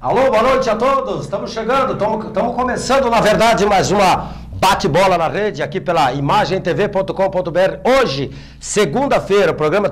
Alô, boa noite a todos, estamos chegando, estamos começando, na verdade, mais uma bate-bola na rede, aqui pela imagentv.com.br. Hoje, segunda-feira, programa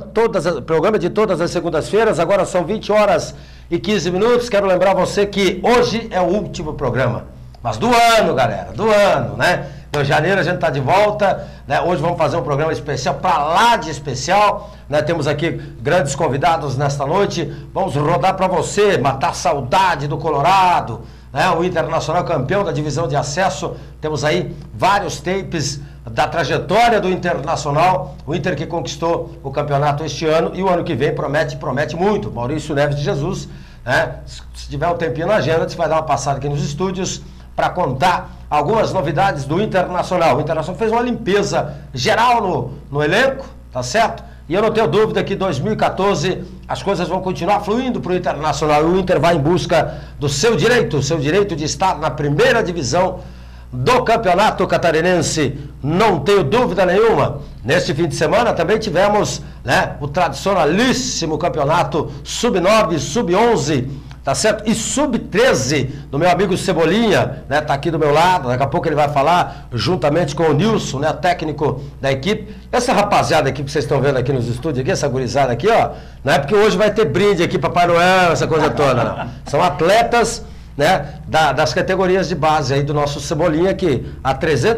de todas as segundas-feiras, agora são 20 horas e 15 minutos. Quero lembrar você que hoje é o último programa, mas do ano, galera, do ano, né? Em janeiro a gente está de volta, né? Hoje vamos fazer um programa especial, para lá de especial, né? Temos aqui grandes convidados nesta noite, vamos rodar para você, matar a saudade do Colorado, né? O Internacional campeão da divisão de acesso. Temos aí vários tapes da trajetória do Internacional, o Inter que conquistou o campeonato este ano, e o ano que vem promete muito. Maurício Neves de Jesus, né? Se tiver um tempinho na agenda, você vai dar uma passada aqui nos estúdios para contar algumas novidades do Internacional. O Internacional fez uma limpeza geral no elenco, tá certo? E eu não tenho dúvida que em 2014 as coisas vão continuar fluindo para o Internacional. O Inter vai em busca do seu direito de estar na primeira divisão do Campeonato Catarinense, não tenho dúvida nenhuma. Neste fim de semana também tivemos, né, o tradicionalíssimo campeonato Sub-9, Sub-11, tá certo? E Sub-13 do meu amigo Cebolinha, né? Tá aqui do meu lado, daqui a pouco ele vai falar juntamente com o Nilson, né? Técnico da equipe. Essa rapaziada aqui que vocês estão vendo aqui nos estúdios, aqui, essa gurizada aqui, ó, não é porque hoje vai ter brinde aqui, Papai Noel, essa coisa toda, não. São atletas, né? Das categorias de base aí do nosso Cebolinha, que há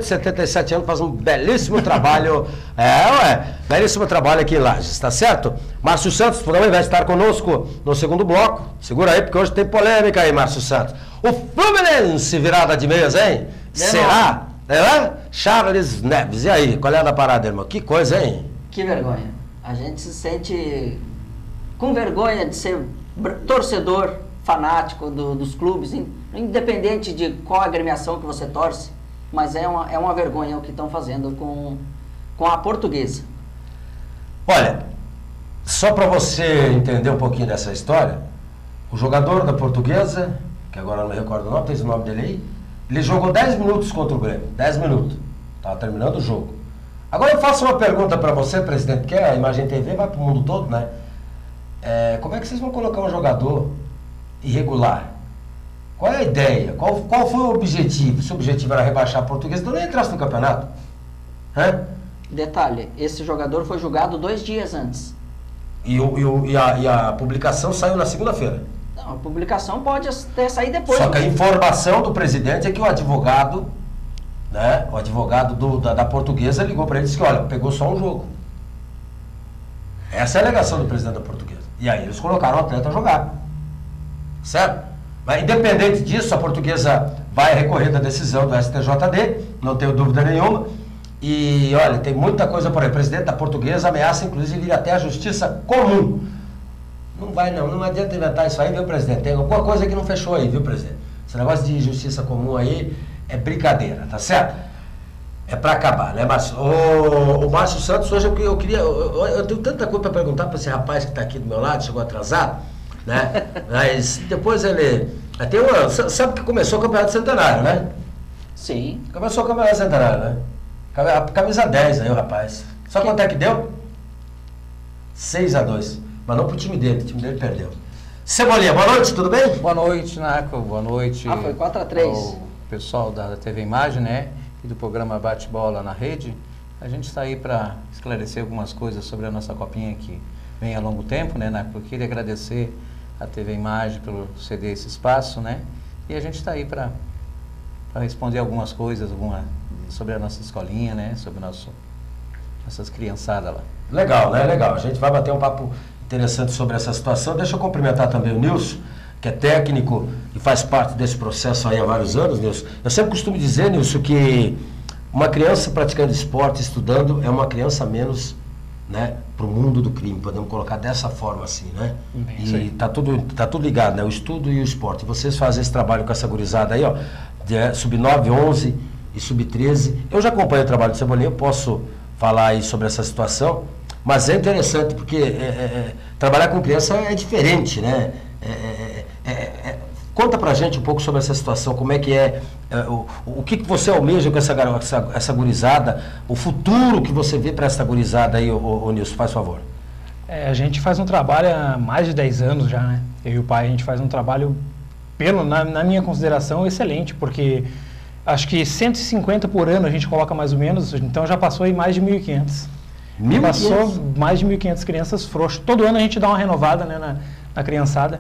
377 anos faz um belíssimo trabalho, belíssimo trabalho aqui em Lages, tá certo? Márcio Santos também vai estar conosco no segundo bloco. Segura aí, porque hoje tem polêmica aí, Márcio Santos. O Fluminense virada de meias, hein? Será? É? Charles Neves, e aí? Qual é a da parada, irmão? Que coisa, hein? Que vergonha. A gente se sente com vergonha de ser torcedor fanático dos clubes, independente de qual agremiação que você torce, mas é uma vergonha o que estão fazendo com a Portuguesa. Olha, só para você entender um pouquinho dessa história, o jogador da Portuguesa, que agora não me recordo o nome, tem o nome dele aí, ele jogou 10 minutos contra o Grêmio, 10 minutos, estava terminando o jogo. Agora eu faço uma pergunta para você, presidente, porque a Imagem TV vai para o mundo todo, né? Como é que vocês vão colocar um jogador irregular? Qual é a ideia? Qual foi o objetivo? Se o objetivo era rebaixar a Portuguesa, então nem entrasse no campeonato. Detalhe, esse jogador foi julgado 2 dias antes. E a publicação saiu na segunda-feira. Não, a publicação pode até sair depois. Só que a informação do presidente é que o advogado, né, o advogado da Portuguesa ligou para ele e disse que, olha, pegou só um jogo. Essa é a alegação do presidente da Portuguesa. E aí eles colocaram o atleta a jogar. Certo? Mas independente disso, a Portuguesa vai recorrer da decisão do STJD, não tenho dúvida nenhuma. E olha, tem muita coisa por aí. O presidente da Portuguesa ameaça inclusive ir até a justiça comum. Não vai não adianta inventar isso aí, viu, presidente? Tem alguma coisa que não fechou aí, viu, presidente? Esse negócio de justiça comum aí é brincadeira, tá certo? É pra acabar, né, Márcio? O Márcio Santos, hoje eu tenho tanta coisa pra perguntar pra esse rapaz que tá aqui do meu lado, chegou atrasado, né? Mas depois ele... sabe que começou o Campeonato Centenário, né? Sim. Começou o Campeonato Centenário, né? Camisa 10 aí, o rapaz. Só quanto é que deu? 6-2. Mas não pro time dele, o time dele perdeu. Cebolinha, boa noite, tudo bem? Boa noite, Naco, boa noite. Foi 4-3. O pessoal da TV Imagem, né? E do programa Bate-Bola na Rede. A gente está aí para esclarecer algumas coisas sobre a nossa copinha que vem há longo tempo, né, Naco? Eu queria agradecer a TV Imagem pelo ceder esse espaço, né? E a gente está aí para responder algumas coisas sobre a nossa escolinha, né? Sobre nossas criançadas lá. Legal, né? Legal. A gente vai bater um papo interessante sobre essa situação. Deixa eu cumprimentar também o Nilson, que é técnico e faz parte desse processo aí há vários anos, Nilson. Eu sempre costumo dizer, Nilson, que uma criança praticando esporte, estudando, é uma criança a menos, né, para o mundo do crime, podemos colocar dessa forma assim, né? E tá tudo ligado, né? O estudo e o esporte. Vocês fazem esse trabalho com essa gurizada aí, ó, Sub-9, 11 e Sub-13. Eu já acompanho o trabalho do Cebolinha, eu posso falar aí sobre essa situação, mas é interessante porque trabalhar com criança é diferente, né? Conta pra gente um pouco sobre essa situação, como é que o que você almeja com essa gurizada, o futuro que você vê para essa gurizada aí, ô Nilson, faz favor. A gente faz um trabalho há mais de 10 anos já, né? Eu e o pai, a gente faz um trabalho na minha consideração, excelente, porque acho que 150 por ano a gente coloca mais ou menos, então já passou aí mais de 1.500. Passou mais de 1.500 crianças frouxas. Todo ano a gente dá uma renovada, né, na criançada.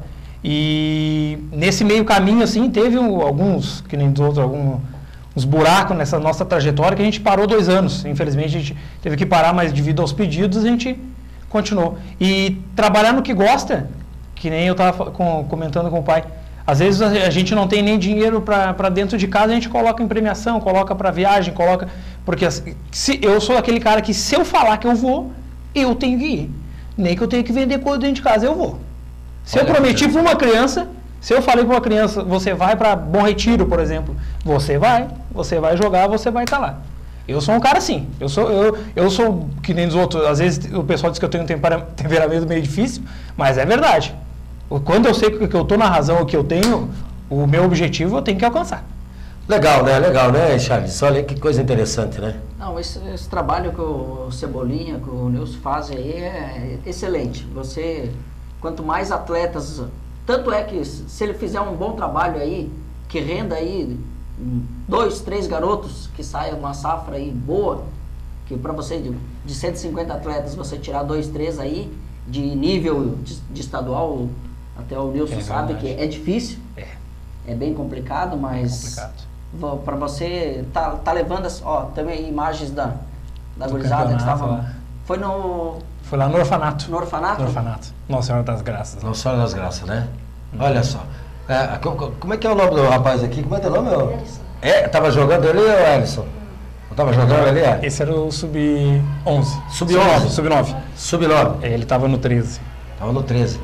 E nesse meio caminho, assim, teve alguns, que nem dos outros, uns buracos nessa nossa trajetória que a gente parou 2 anos. Infelizmente a gente teve que parar, mas devido aos pedidos a gente continuou. E trabalhar no que gosta, que nem eu estava comentando com o pai. Às vezes a gente não tem nem dinheiro para dentro de casa, a gente coloca em premiação, coloca para viagem, coloca... Porque se eu sou aquele cara que se eu falar que eu vou, eu tenho que ir. Nem que eu tenha que vender coisa dentro de casa, eu vou. Se eu prometi para uma criança, se eu falei para uma criança, você vai para Bom Retiro, por exemplo, você vai jogar, você vai estar lá. Eu sou um cara assim, eu sou que nem dos outros, às vezes o pessoal diz que eu tenho um temperamento meio difícil, mas é verdade. Quando eu sei que eu estou na razão, o que eu tenho, o meu objetivo eu tenho que alcançar. Legal, né, Charles? Olha que coisa interessante, né? Não, esse trabalho que o Cebolinha, que o Nilson faz aí é excelente. Quanto mais atletas, tanto é que se ele fizer um bom trabalho aí, que renda aí 2, 3 garotos, que saia uma safra aí boa, que para você de 150 atletas, você tirar 2, 3 aí, de nível de estadual, até o Nilson sabe que é difícil, é bem complicado, mas para você tá levando, também imagens da gurizada que estava... Foi lá no orfanato. No orfanato? No orfanato. Nossa Senhora das Graças. Nossa Senhora das Graças, né? Olha só. Como é que é o nome do rapaz aqui? Como é que é o nome? Tava jogando ali, ou Ellison? Tava jogando ali? Esse era o Sub-11. Sub-11? Sub-9. Sub-9. Ele tava no 13. Tava no 13.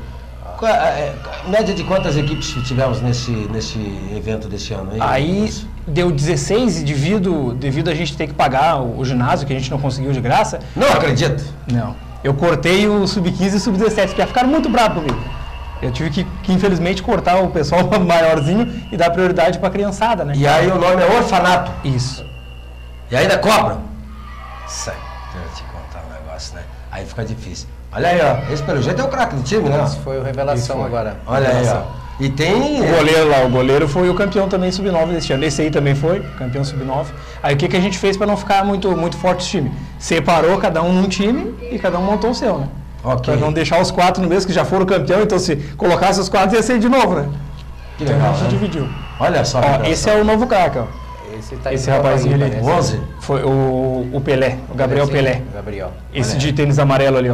Média de quantas equipes tivemos nesse evento desse ano? Aí deu 16 devido a gente ter que pagar o ginásio, que a gente não conseguiu de graça. Não acredito. Não. Eu cortei o Sub-15 e o Sub-17, porque ficaram muito bravos comigo. Eu tive que infelizmente cortar o pessoal maiorzinho e dar prioridade para a criançada, né? E aí o nome é orfanato. Isso. E ainda cobram? Isso aí, deixa eu te contar um negócio, né? Aí fica difícil. Olha aí, ó. Esse pelo jeito é o craque do time, né? Esse foi o revelação agora. Olha aí, ó. E tem... O goleiro lá, o goleiro foi o campeão também Sub-9 deste ano. Esse aí também foi, campeão Sub-9. Aí o que a gente fez para não ficar muito forte o time? Separou cada um num time e cada um montou o seu, né? Ok. Para não deixar os 4 no mesmo, que já foram campeão, então se colocasse os 4 ia ser de novo, né? Que legal, então a gente dividiu. Olha só. Esse é o novo craque, ó. Esse rapazinho ali. O 11? Foi o Pelé, o Gabriel Pelé. Gabriel. Esse de tênis amarelo ali, ó.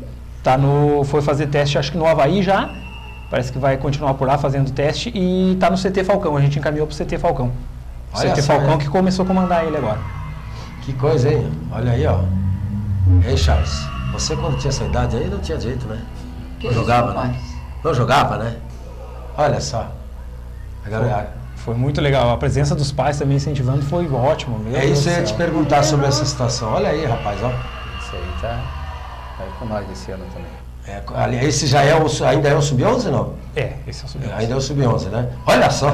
Foi fazer teste, acho que no Havaí já. Parece que vai continuar por lá fazendo teste e tá no CT Falcão. A gente encaminhou pro CT Falcão. Olha CT só, Falcão que começou a comandar ele agora. Que coisa, hein? Olha aí, ó. Ei, Charles, você quando tinha essa idade aí não tinha jeito, né? Não jogava, né? Não jogava, né? Olha só. Foi muito legal. A presença dos pais também incentivando foi ótimo. É isso que eu ia te perguntar sobre essa situação. Olha aí, rapaz, ó. Esse aí tá aí com nós esse ano também. Esse já ainda é o Sub-11, não? Esse é o Sub-11. Ainda é o Sub-11, né? Olha só.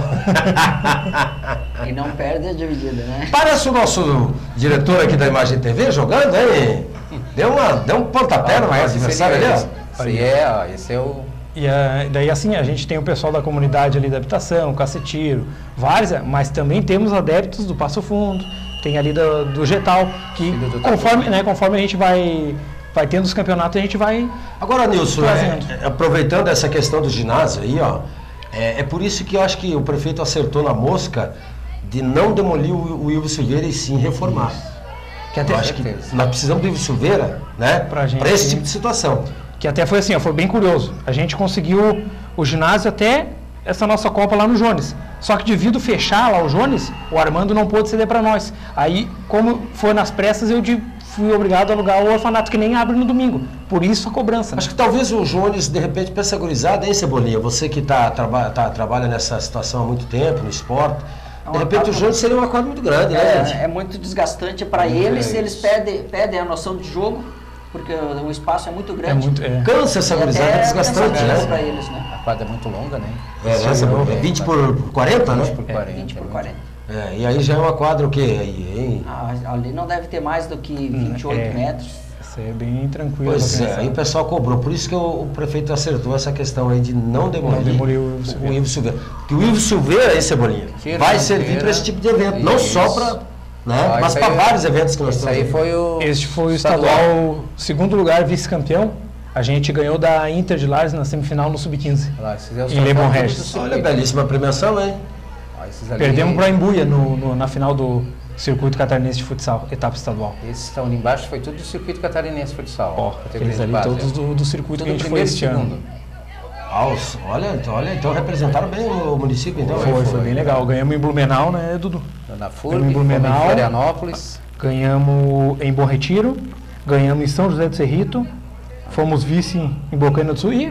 E não perde a dividida, né? Parece o nosso diretor aqui da Imagem TV jogando, hein? Deu um pontapé no adversário ali, ó. Esse é o... E daí assim, a gente tem o pessoal da comunidade ali da habitação, Cacetiro, vários, mas também temos adeptos do Passo Fundo, tem ali do Getal, que conforme a gente vai tendo os campeonatos, a gente vai... Agora, Nilson, aproveitando essa questão do ginásio aí, ó, é por isso que eu acho que o prefeito acertou na mosca de não demolir o Ilvo Silveira e sim reformar. Que até acho que nós precisamos do Ilvo Silveira, né, para esse tipo de situação. Que até foi assim, ó, foi bem curioso. A gente conseguiu o ginásio até essa nossa Copa lá no Jones. Só que devido fechar lá o Jones, o Armando não pôde ceder para nós. Aí, como foi nas pressas, eu fui obrigado a alugar o orfanato, que nem abre no domingo. Por isso a cobrança. Né? Acho que talvez o Jones, de repente, para essa gurizada, hein, Cebolinha? Você que trabalha nessa situação há muito tempo, no esporte, de repente o Jones seria uma quadra muito grande, né, gente? É muito desgastante para eles perdem a noção de jogo, porque o espaço é muito grande. Cansa essa gurizada, é desgastante, né? Para eles, né? A quadra é muito longa, né? É 20 por 40, né? 20 por 40. E aí já é uma quadra o quê? Ali não deve ter mais do que 28 metros. Isso é bem tranquilo. Pois é, aí o pessoal cobrou. Por isso que o prefeito acertou essa questão aí de não demolir o Ivo Silveira. Porque o Ivo Silveira, aí, Cebolinha, vai servir para esse tipo de evento. Não só para... Né? Mas para vários eventos que nós temos. Este foi o estadual, segundo lugar, vice-campeão. A gente ganhou da Inter de Lages na semifinal no Sub-15. Em Lebon Regis. Olha, belíssima premiação, hein? Perdemos para a Embuia na final do Circuito Catarinense de Futsal, etapa estadual. Esses estão ali embaixo, foi tudo do Circuito Catarinense de Futsal. Aqueles ali todos do circuito que a gente foi este ano. Então representaram bem o município, então. Foi bem legal. Ganhamos em Blumenau, né, Dudu? Na FURB, em Blumenau, em Florianópolis. Ganhamos em Bom Retiro, ganhamos em São José do Cerrito, fomos vice em Bocaina do Sul e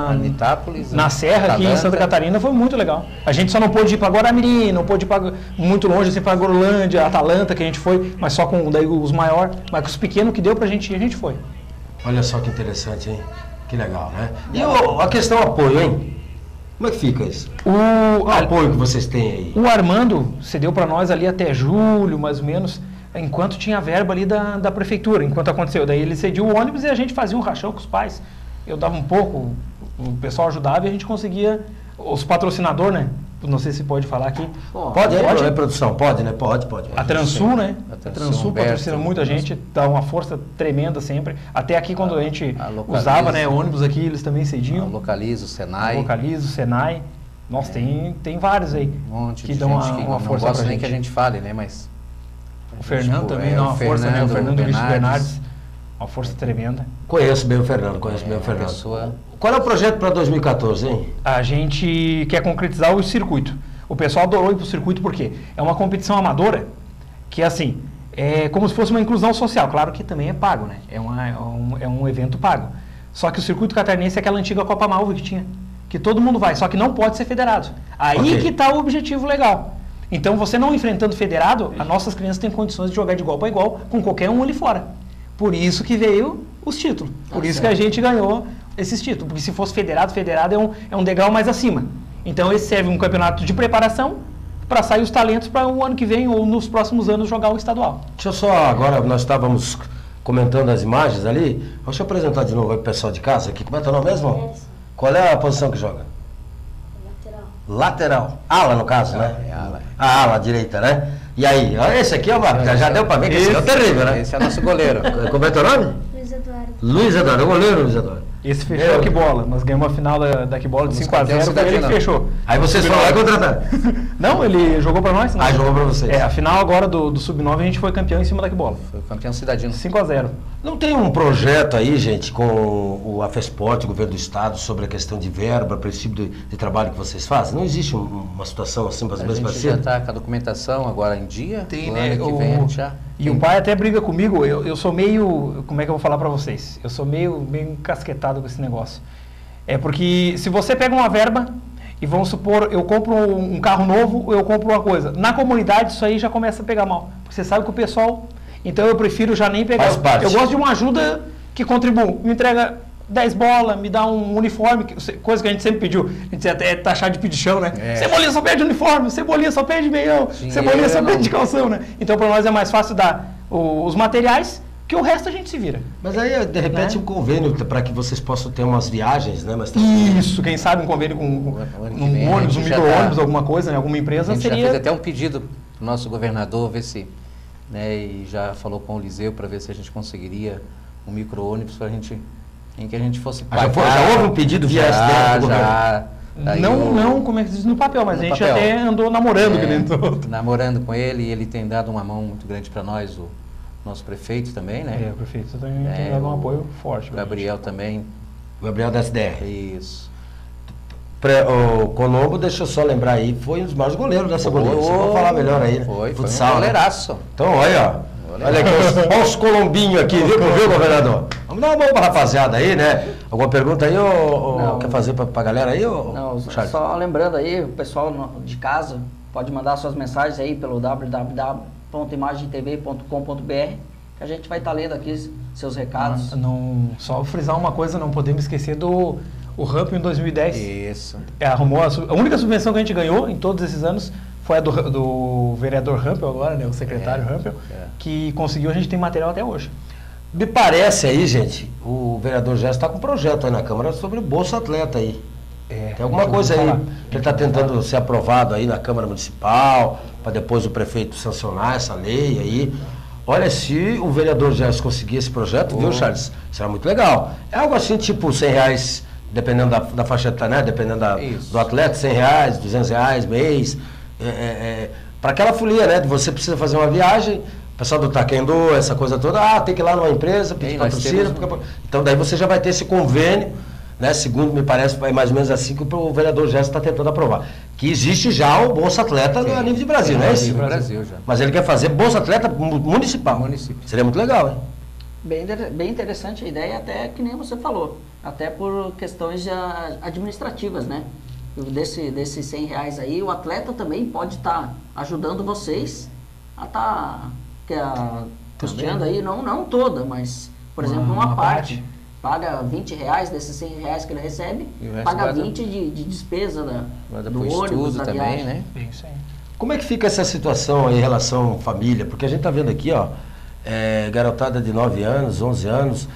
na Serra, aqui em Santa Catarina, foi muito legal. A gente só não pôde ir para Guaramirim, não pôde ir para muito longe, assim, para Gorolândia, Atalanta, que a gente foi, mas só com daí, os maiores, mas com os pequenos que deu pra gente ir, a gente foi. Olha só que interessante, hein? Que legal, né? E a questão apoio, hein? Como é que fica isso? O apoio que vocês têm aí? O Armando cedeu para nós ali até julho, mais ou menos, enquanto tinha verba ali da prefeitura, enquanto aconteceu. Daí ele cediu o ônibus e a gente fazia um rachão com os pais. Eu dava um pouco, o pessoal ajudava e a gente conseguia, os patrocinadores, né? Não sei se pode falar aqui. Pode, produção? Pode, né? Pode. A Transul, né? A Transul patrocina muito a gente, dá uma força tremenda sempre. Até aqui quando a gente usava, né, ônibus aqui, eles também cediam. Localiza o Senai. Nossa, tem vários aí. Um monte que de dão gente uma força não gosta pra nem gente. que a gente fale, né? Mas o Fernando também dá uma força, né? O Fernando Bernardes. Uma força tremenda. Conheço bem o Fernando, Qual é o projeto para 2014, hein? A gente quer concretizar o circuito. O pessoal adorou ir para o circuito porque é uma competição amadora que, assim, é como se fosse uma inclusão social. Claro que também é pago, né? É um evento pago. Só que o circuito catarinense é aquela antiga Copa Malva que tinha, que todo mundo vai, só que não pode ser federado. Aí que está o objetivo legal. Então, você não enfrentando federado, as nossas crianças têm condições de jogar de igual para igual com qualquer um ali fora. Por isso que veio os títulos. Por isso que a gente ganhou esses títulos. Porque se fosse federado é um degrau mais acima. Então esse serve um campeonato de preparação para sair os talentos para o ano que vem ou nos próximos anos jogar o estadual. Deixa eu só, agora nós estávamos comentando as imagens ali. Deixa eu apresentar de novo aí pro pessoal de casa aqui. Como é teu nome mesmo? Qual é a posição que joga? Lateral. Ala, no caso, né? Ala. A ala direita, né? E aí, esse aqui já deu pra ver que esse é o terrível, né? Esse é nosso goleiro. Como é teu nome? Luiz Eduardo, o goleiro Luiz Eduardo. Esse fechou a Quibola. Nós ganhamos a final da Quibola de 5-0, foi ele que fechou. Aí vocês foram lá e contrataram? Não, ele jogou pra nós. Jogou pra vocês. A final agora do Sub-9 a gente foi campeão em cima da Quibola. Foi campeão cidadino. 5-0. Não tem um projeto aí, gente, com o AFESPORT, o governo do estado, sobre a questão de verba para esse tipo de trabalho que vocês fazem? Não existe uma situação assim mais ou menos parecida? A gente já está com a documentação agora em dia. Tem, né? E o pai até briga comigo, eu sou meio, como é que eu vou falar para vocês? Eu sou meio encasquetado com esse negócio. É porque se você pega uma verba e vamos supor, eu compro um carro novo ou eu compro uma coisa, na comunidade isso aí já começa a pegar mal. Porque você sabe que o pessoal, então eu prefiro já nem pegar. Faz parte. Eu gosto de uma ajuda que contribua, me entrega 10 bolas, me dá um uniforme, coisa que a gente sempre pediu. A gente até taxar de pedichão, né? Cebolinha só pede uniforme, Cebolinha só pede meião, Cebolinha só pede calção, né? Então para nós é mais fácil dar os materiais, que o resto a gente se vira. Mas aí, de repente, um convênio para que vocês possam ter umas viagens, né? Mas isso, quem sabe um convênio com um ônibus, um micro-ônibus, alguma coisa, né? Alguma empresa seria... A gente seria... já fez até um pedido para o nosso governador, ver se... Né, e já falou com o Liseu para ver se a gente conseguiria um micro-ônibus para a gente... Em que a gente fosse pagar. Já houve um pedido via STF do governo? Não, como é que diz no papel, mas a gente até andou namorando namorando com ele, e ele tem dado uma mão muito grande para nós, o nosso prefeito também, né? O prefeito também tem dado um apoio forte. O Gabriel também. O Gabriel da SDR. Isso. O Colombo, deixa eu só lembrar aí, foi um dos maiores goleiros dessa goleira. Você vai falar melhor aí, né? Foi um goleiraço. Então, olha aqui, os colombinhos aqui, viu, governador? Vamos dar uma mão pra rapaziada aí, né? Alguma pergunta aí, quer fazer pra galera aí? Não, só lembrando aí, o pessoal de casa pode mandar suas mensagens aí pelo www.imagentv.com.br, que a gente vai estar lendo aqui seus recados. Só frisar uma coisa, não podemos esquecer do Ramp em 2010. Isso. Arrumou a única subvenção que a gente ganhou em todos esses anos foi a do vereador Rampel agora, né, o secretário Rampel, que conseguiu, a gente tem material até hoje. Me parece aí, gente, o vereador Gerson está com um projeto aí na Câmara sobre o Bolsa Atleta aí. Tem alguma coisa aí que ele está tentando ser aprovado aí na Câmara Municipal, para depois o prefeito sancionar essa lei aí. Olha, se o vereador Gerson conseguir esse projeto, viu, Charles? Será muito legal. É algo assim, tipo R$100, dependendo da faixa etária, né? Dependendo do atleta, R$100, R$200 mês. Para aquela folia, né? Você precisa fazer uma viagem. O pessoal do Taekwondo, essa coisa toda, tem que ir lá numa empresa, pedir patrocínio. Então daí você já vai ter esse convênio, né? Segundo me parece, é mais ou menos assim que o vereador Gerson está tentando aprovar. Que existe já o Bolsa Atleta a nível de Brasil, não é isso? Brasil já. Mas ele quer fazer Bolsa Atleta municipal. Seria muito legal, hein? Bem interessante a ideia, até que nem você falou. Até por questões administrativas, né? Desses R$100 aí, o atleta também pode estar ajudando vocês a estar custeando aí, não toda, mas, por exemplo, uma parte. Paga R$20 desses R$100 que ele recebe, paga 20 de despesa do ônibus, da também, viagem. né? Isso aí. Como é que fica essa situação aí em relação à família? Porque a gente está vendo aqui, ó, garotada de 9 anos, 11 anos,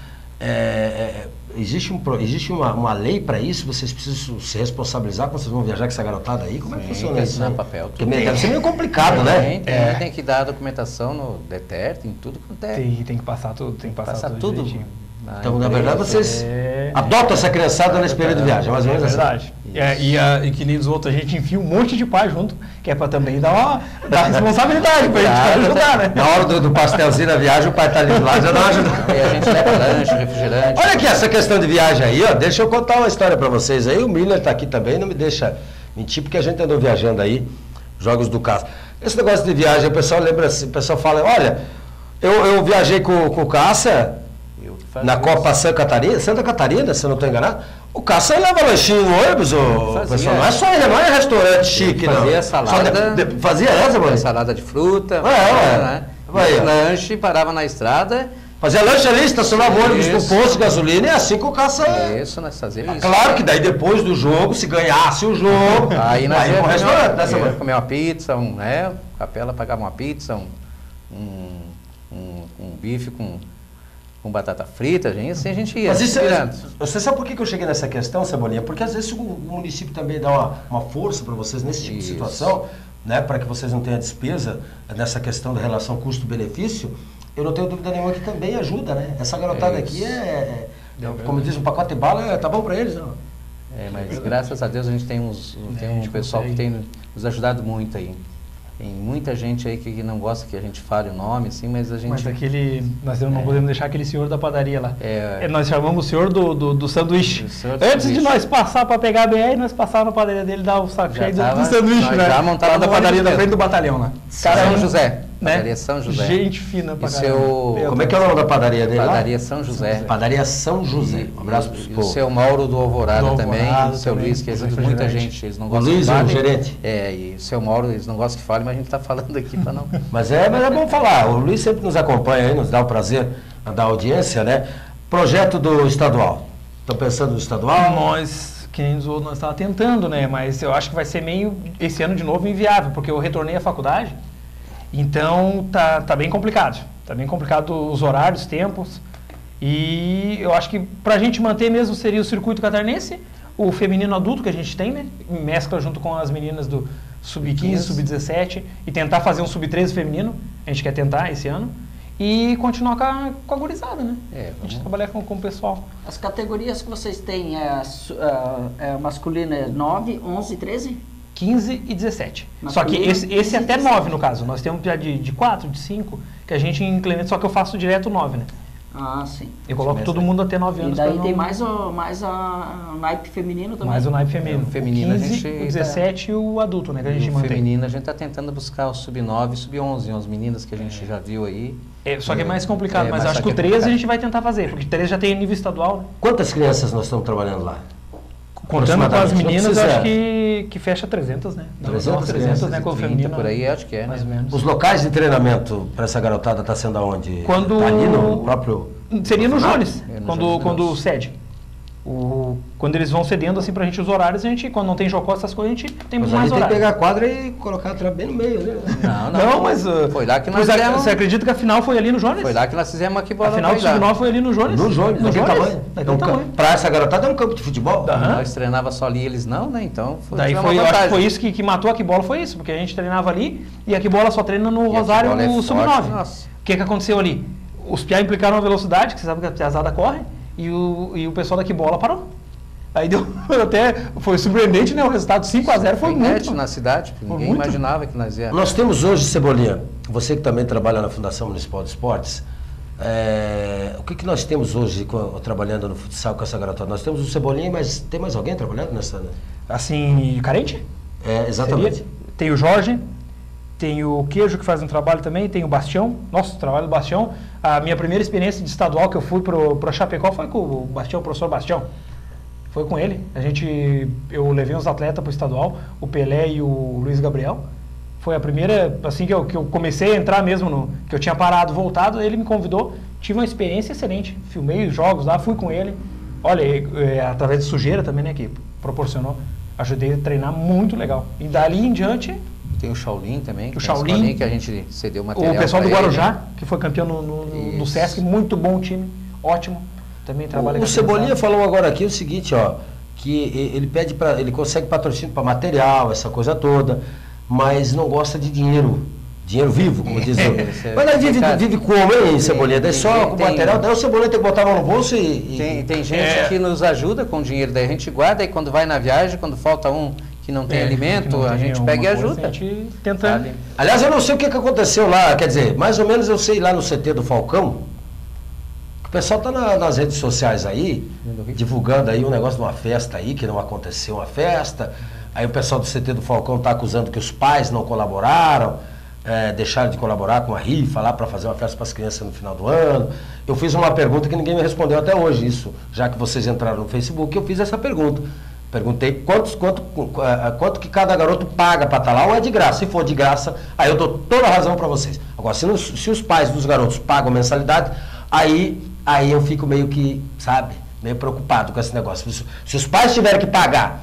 existe uma lei para isso? Vocês precisam se responsabilizar quando vocês vão viajar com essa garotada aí? Como é que funciona isso? Tem que assinar papel. Porque deve ser meio complicado, né? Tem que dar a documentação no DETER, tem tudo quanto é. Tem que passar tudo, tudo direitinho. Então, na verdade, vocês adotam essa criançada nesse período de viagem, mais ou menos verdade. E que nem os outros, a gente enfia um monte de pai junto, que é para também dar responsabilidade, para a gente ajudar, né? Na hora do pastelzinho da viagem, o pai está ali do lado, já dá uma ajuda. E a gente leva lanche, refrigerante. Olha aqui, essa questão de viagem aí, ó, deixa eu contar uma história para vocês aí. O Miller está aqui também, não me deixa mentir, porque a gente andou viajando aí, Jogos do Cássio. Esse negócio de viagem, o pessoal lembra assim, o pessoal fala, olha, eu viajei com o Cássia na Copa Santa Catarina, se eu não estou enganado. O Cássia leva lanchinho no ônibus, pessoal, não é só ele, não é restaurante chique, não. Fazia salada. Fazia essa, mano? Salada de fruta. Né? Lanche, parava na estrada. Fazia lanche ali, estacionava o ônibus no posto de gasolina, e é assim que o Cássia... Isso, nós fazíamos isso. Claro que daí depois do jogo, se ganhasse o jogo, aí nós ia pro restaurante, dessa ia comer uma pizza, a capela pagava uma pizza, um bife com batata frita, assim a gente ia. Mas isso, você sabe por que eu cheguei nessa questão, Cebolinha? Porque às vezes o município também dá uma força para vocês nesse tipo de situação, né, para que vocês não tenham despesa nessa questão da relação custo-benefício, eu não tenho dúvida nenhuma que também ajuda, né? Essa garotada aqui como diz, um pacote de bala, tá bom para eles, não? Mas graças a Deus a gente tem um pessoal que tem nos ajudado muito aí. Tem muita gente aí que não gosta que a gente fale o nome, assim, mas a gente... Nós não podemos deixar aquele senhor da padaria lá. Nós chamamos o senhor do sanduíche. Antes de nós passar para pegar a BR, nós passávamos na padaria dele, dar o saco cheio do sanduíche, né? Já montava da padaria da frente do batalhão lá. São José. Né? Padaria São José. Gente fina pra caramba. Como é que é o nome da padaria dele? Padaria São José. Padaria São José. Um abraço pro E o seu Mauro do Alvorada também, o seu Luiz, que ajuda muita gente. Eles não gostam Luiz, que fale. O gerente. E o seu Mauro, eles não gostam que fale, mas a gente está falando aqui para não... Mas é bom falar. O Luiz sempre nos acompanha aí, nos dá o prazer da audiência, né? Projeto do estadual. Estão pensando no estadual? Nós estávamos tentando, né? Mas eu acho que vai ser meio, esse ano de novo, inviável, porque eu retornei à faculdade. Então, tá bem complicado. Tá bem complicado os horários, os tempos. E eu acho que para a gente manter mesmo seria o circuito catarinense, o feminino adulto que a gente tem, né? Mescla junto com as meninas do sub-15, sub-17 e tentar fazer um sub-13 feminino. A gente quer tentar esse ano. E continuar com a gurizada, né? A gente trabalhar com o pessoal. As categorias que vocês têm, masculino é 9, 11 e 13? 15 e 17. Só que esse é até 9 no caso. Nós temos já de 4, de 5, que a gente implementa, só que eu faço direto 9, né? Ah, sim. Eu coloco todo mundo até 9 anos. E daí tem mais o naipe feminino também? Mais o naipe feminino. O feminino, o 15, o 17 e o adulto, né? Que a gente mantém. O feminino a gente está tentando buscar o sub-9 e sub-11, as meninas que a gente já viu aí. Só que é mais complicado, mas acho que o 13 a gente vai tentar fazer, porque o 13 já tem nível estadual, né? Quantas crianças nós estamos trabalhando lá? Contando com as meninas, eu acho que fecha 300, né? 300, né? Com o feminino. Por aí, acho que é, mais ou menos. Os locais de treinamento para essa garotada está sendo aonde? Quando... Tá ali no próprio... Seria no Jones, quando sede. Quando eles vão cedendo assim pra gente os horários, a gente, quando não tem jogos, essas coisas, a gente tem Mas mais a gente tem que horário. pegar a quadra e colocar a trave bem no meio, né? Não, mas... Foi lá que nós Mas fizemos. você acredita que a final foi ali no Jones? Foi lá que nós fizemos aqui bola. A final do sub-9 foi ali no Jones? No Jones, no daquele Jones? tamanho. Daquele tamanho. Pra essa garotada é um campo de futebol. Aham. Nós treinava só ali, eles não, né? Então Daí tivemos foi, eu uma acho que vantagem. foi isso que matou a Quibola, foi isso, porque a gente treinava ali e a Quibola só treina no E a Rosário Quibola é no forte, sub-9. nossa. O que aconteceu ali? Os piá implicaram a velocidade, que você sabe que a piazada corre, e o pessoal da Quibola parou. Aí deu até, foi surpreendente, né? O resultado 5-0 foi inédito muito. na cidade, porque Foi ninguém muito. imaginava que nós ia. Nós temos hoje, Cebolinha, você que também trabalha na Fundação Municipal de Esportes, o que nós temos hoje trabalhando no futsal com essa garotada? Nós temos o Cebolinha, mas tem mais alguém trabalhando nessa? Né? Assim, carente? Exatamente. Seria? Tem o Jorge, tem o Queijo que faz um trabalho também, tem o Bastião, nossa, o trabalho do Bastião. A minha primeira experiência de estadual que eu fui pro Chapecó foi com o Bastião, o professor Bastião. Foi com ele. Eu levei uns atletas pro estadual, o Pelé e o Luiz Gabriel. Foi a primeira, assim, que eu comecei a entrar mesmo, que eu tinha parado, voltado, ele me convidou. Tive uma experiência excelente. Filmei os jogos lá, fui com ele. Olha, através de sujeira também, né, que proporcionou. Ajudei a treinar muito legal. E dali em diante, Tem o Shaolin também. O Shaolin, que a gente cedeu material. o pessoal do pra ele, Guarujá, né? que foi campeão no Isso. Sesc, muito bom time, ótimo. Também trabalha com O a Cebolinha criançada. falou agora aqui o seguinte, ó, que ele pede para, ele consegue patrocínio para material, essa coisa toda, mas não gosta de dinheiro vivo, como diz o... Mas aí vive como, hein, Cebolinha? Daí só com material, daí o Cebolinha tem que botar a mão no bolso e... Tem gente que nos ajuda com dinheiro, daí a gente guarda e quando vai na viagem, quando falta um que não tem alimento, que não a tem gente pega e alguma coisa, ajuda. A gente tenta... Sabe? Aliás, eu não sei o que aconteceu lá, quer dizer, mais ou menos eu sei lá no CT do Falcão, que o pessoal tá nas redes sociais aí, divulgando aí um negócio de uma festa aí, que não aconteceu uma festa, aí o pessoal do CT do Falcão tá acusando que os pais não colaboraram, deixaram de colaborar com a rifa lá para fazer uma festa para as crianças no final do ano. Eu fiz uma pergunta que ninguém me respondeu até hoje, isso, já que vocês entraram no Facebook, eu fiz essa pergunta. Perguntei quanto que cada garoto paga para estar lá ou é de graça. Se for de graça, aí eu dou toda a razão para vocês. Agora, se os pais dos garotos pagam mensalidade, aí eu fico meio que, sabe, meio preocupado com esse negócio. Se os pais tiverem que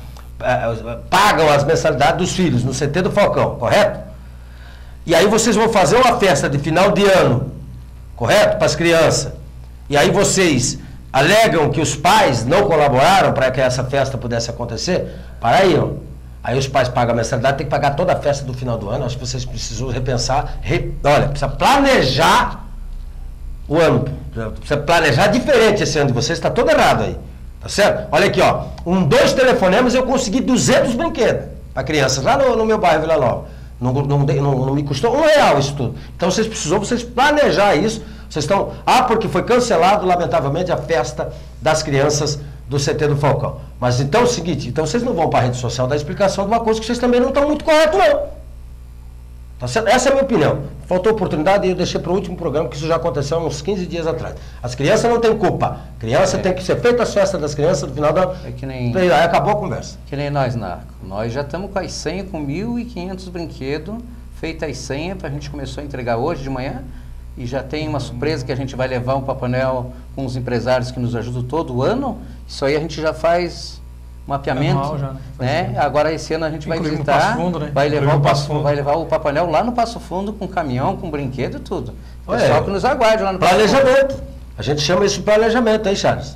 pagam as mensalidades dos filhos no CT do Falcão, correto? E aí vocês vão fazer uma festa de final de ano, correto? Para as crianças. E aí vocês alegam que os pais não colaboraram para que essa festa pudesse acontecer? Para aí, ó. Aí os pais pagam a mensalidade, tem que pagar toda a festa do final do ano. Acho que vocês precisam repensar. Olha, precisa planejar o ano. Precisa planejar diferente esse ano de vocês, está todo errado aí. Tá certo? Olha aqui, ó. 2 telefonemas eu consegui 200 brinquedos para crianças lá no meu bairro Vila Nova. Não me custou R$1 isso tudo. Então vocês planejar isso. Vocês estão... porque foi cancelado, lamentavelmente, a festa das crianças do CT do Falcão. Mas então é o seguinte, então vocês não vão para a rede social dar explicação de uma coisa que vocês também não estão muito corretos, não. Tá certo? Essa é a minha opinião. Faltou oportunidade e eu deixei para o último programa, que isso já aconteceu há uns 15 dias atrás. As crianças não têm culpa. Criança tem que ser feita as festas das crianças no final da... É que nem... Aí acabou a conversa. Que nem nós, Narco. Nós já estamos com as senhas, com 1.500 brinquedos, feitas as senhas, a gente começou a entregar hoje de manhã, e já tem uma surpresa que a gente vai levar um Papai Noel com os empresários que nos ajudam todo ano. Isso aí a gente já faz mapeamento, já, né? Agora esse ano a gente vai Inclusive visitar, Passo Fundo, né? vai levar vai levar o Papai Noel lá no Passo Fundo com caminhão, com brinquedo e tudo. Pessoal que nos aguarde lá no Passo Fundo. Planejamento. A gente chama isso de planejamento, hein, Charles?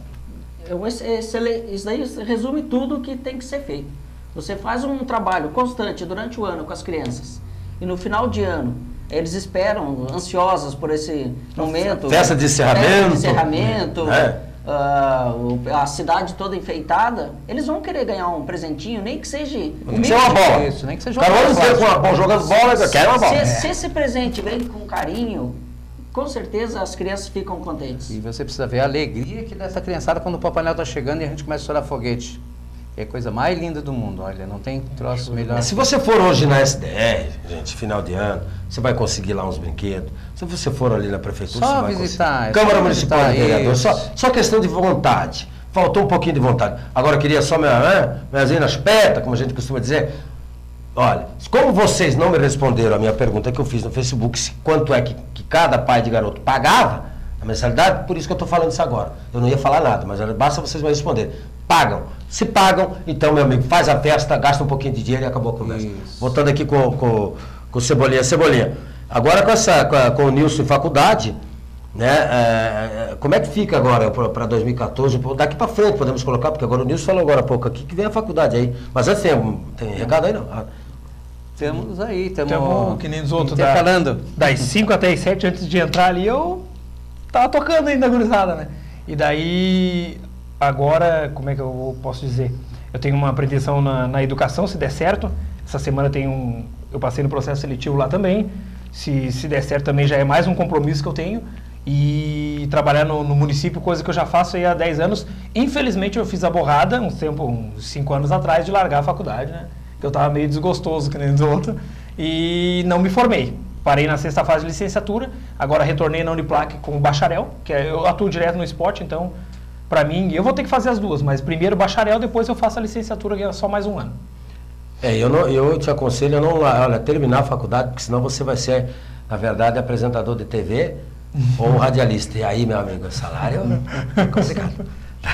Isso daí resume tudo o que tem que ser feito. Você faz um trabalho constante durante o ano com as crianças e no final de ano eles esperam, ansiosos por esse momento. Festa de encerramento. A cidade toda enfeitada, eles vão querer ganhar um presentinho, nem que seja... Nem que seja uma bola. Isso, nem que seja uma bola. Jogando bola, eu quero uma bola. Se esse presente vem com carinho, com certeza as crianças ficam contentes. E você precisa ver a alegria que dessa criançada quando o Papai Noel está chegando e a gente começa a estourar foguete. É a coisa mais linda do mundo, olha, não tem troço melhor. Se você for hoje na SDR, gente, final de ano, você vai conseguir lá uns brinquedos. Se você for ali na prefeitura, só você vai visitar, conseguir. Câmara Municipal de Vereadores, só questão de vontade. Faltou um pouquinho de vontade. Agora eu queria só minhas nas petas, como a gente costuma dizer. Olha, como vocês não me responderam a minha pergunta que eu fiz no Facebook, quanto é que cada pai de garoto pagava a mensalidade, por isso que eu estou falando isso agora. Eu não ia falar nada, mas basta vocês me responder. Pagam. Se pagam, então, meu amigo, faz a festa, gasta um pouquinho de dinheiro e acabou a conversa. Isso. Voltando aqui com o Cebolinha. Cebolinha, agora com o Nilson em faculdade, né? Como é que fica agora para 2014? Daqui para frente podemos colocar, porque agora o Nilson falou agora há pouco aqui que vem a faculdade aí. Mas antes tem recado aí, não? Temos aí, Tamo que nem os outros, falando. Das 5 até as 7, antes de entrar ali, eu tava tocando ainda, gurizada, né? E daí, agora, como é que eu posso dizer? Eu tenho uma pretensão na educação, se der certo. Essa semana eu passei no processo seletivo lá também. Se der certo também já é mais um compromisso que eu tenho. E trabalhar no município, coisa que eu já faço aí há 10 anos. Infelizmente eu fiz a borrada, uns 5 anos atrás, de largar a faculdade, né? Que eu estava meio desgostoso, que nem os outros. E não me formei. Parei na 6ª fase de licenciatura. Agora retornei na Uniplac como bacharel, que eu atuo direto no esporte, então, para mim, eu vou ter que fazer as duas. Mas primeiro bacharel, depois eu faço a licenciatura, que é só mais um ano. Eu te aconselho a não terminar a faculdade, porque senão você vai ser, na verdade, apresentador de TV ou radialista. E aí, meu amigo, salário é complicado.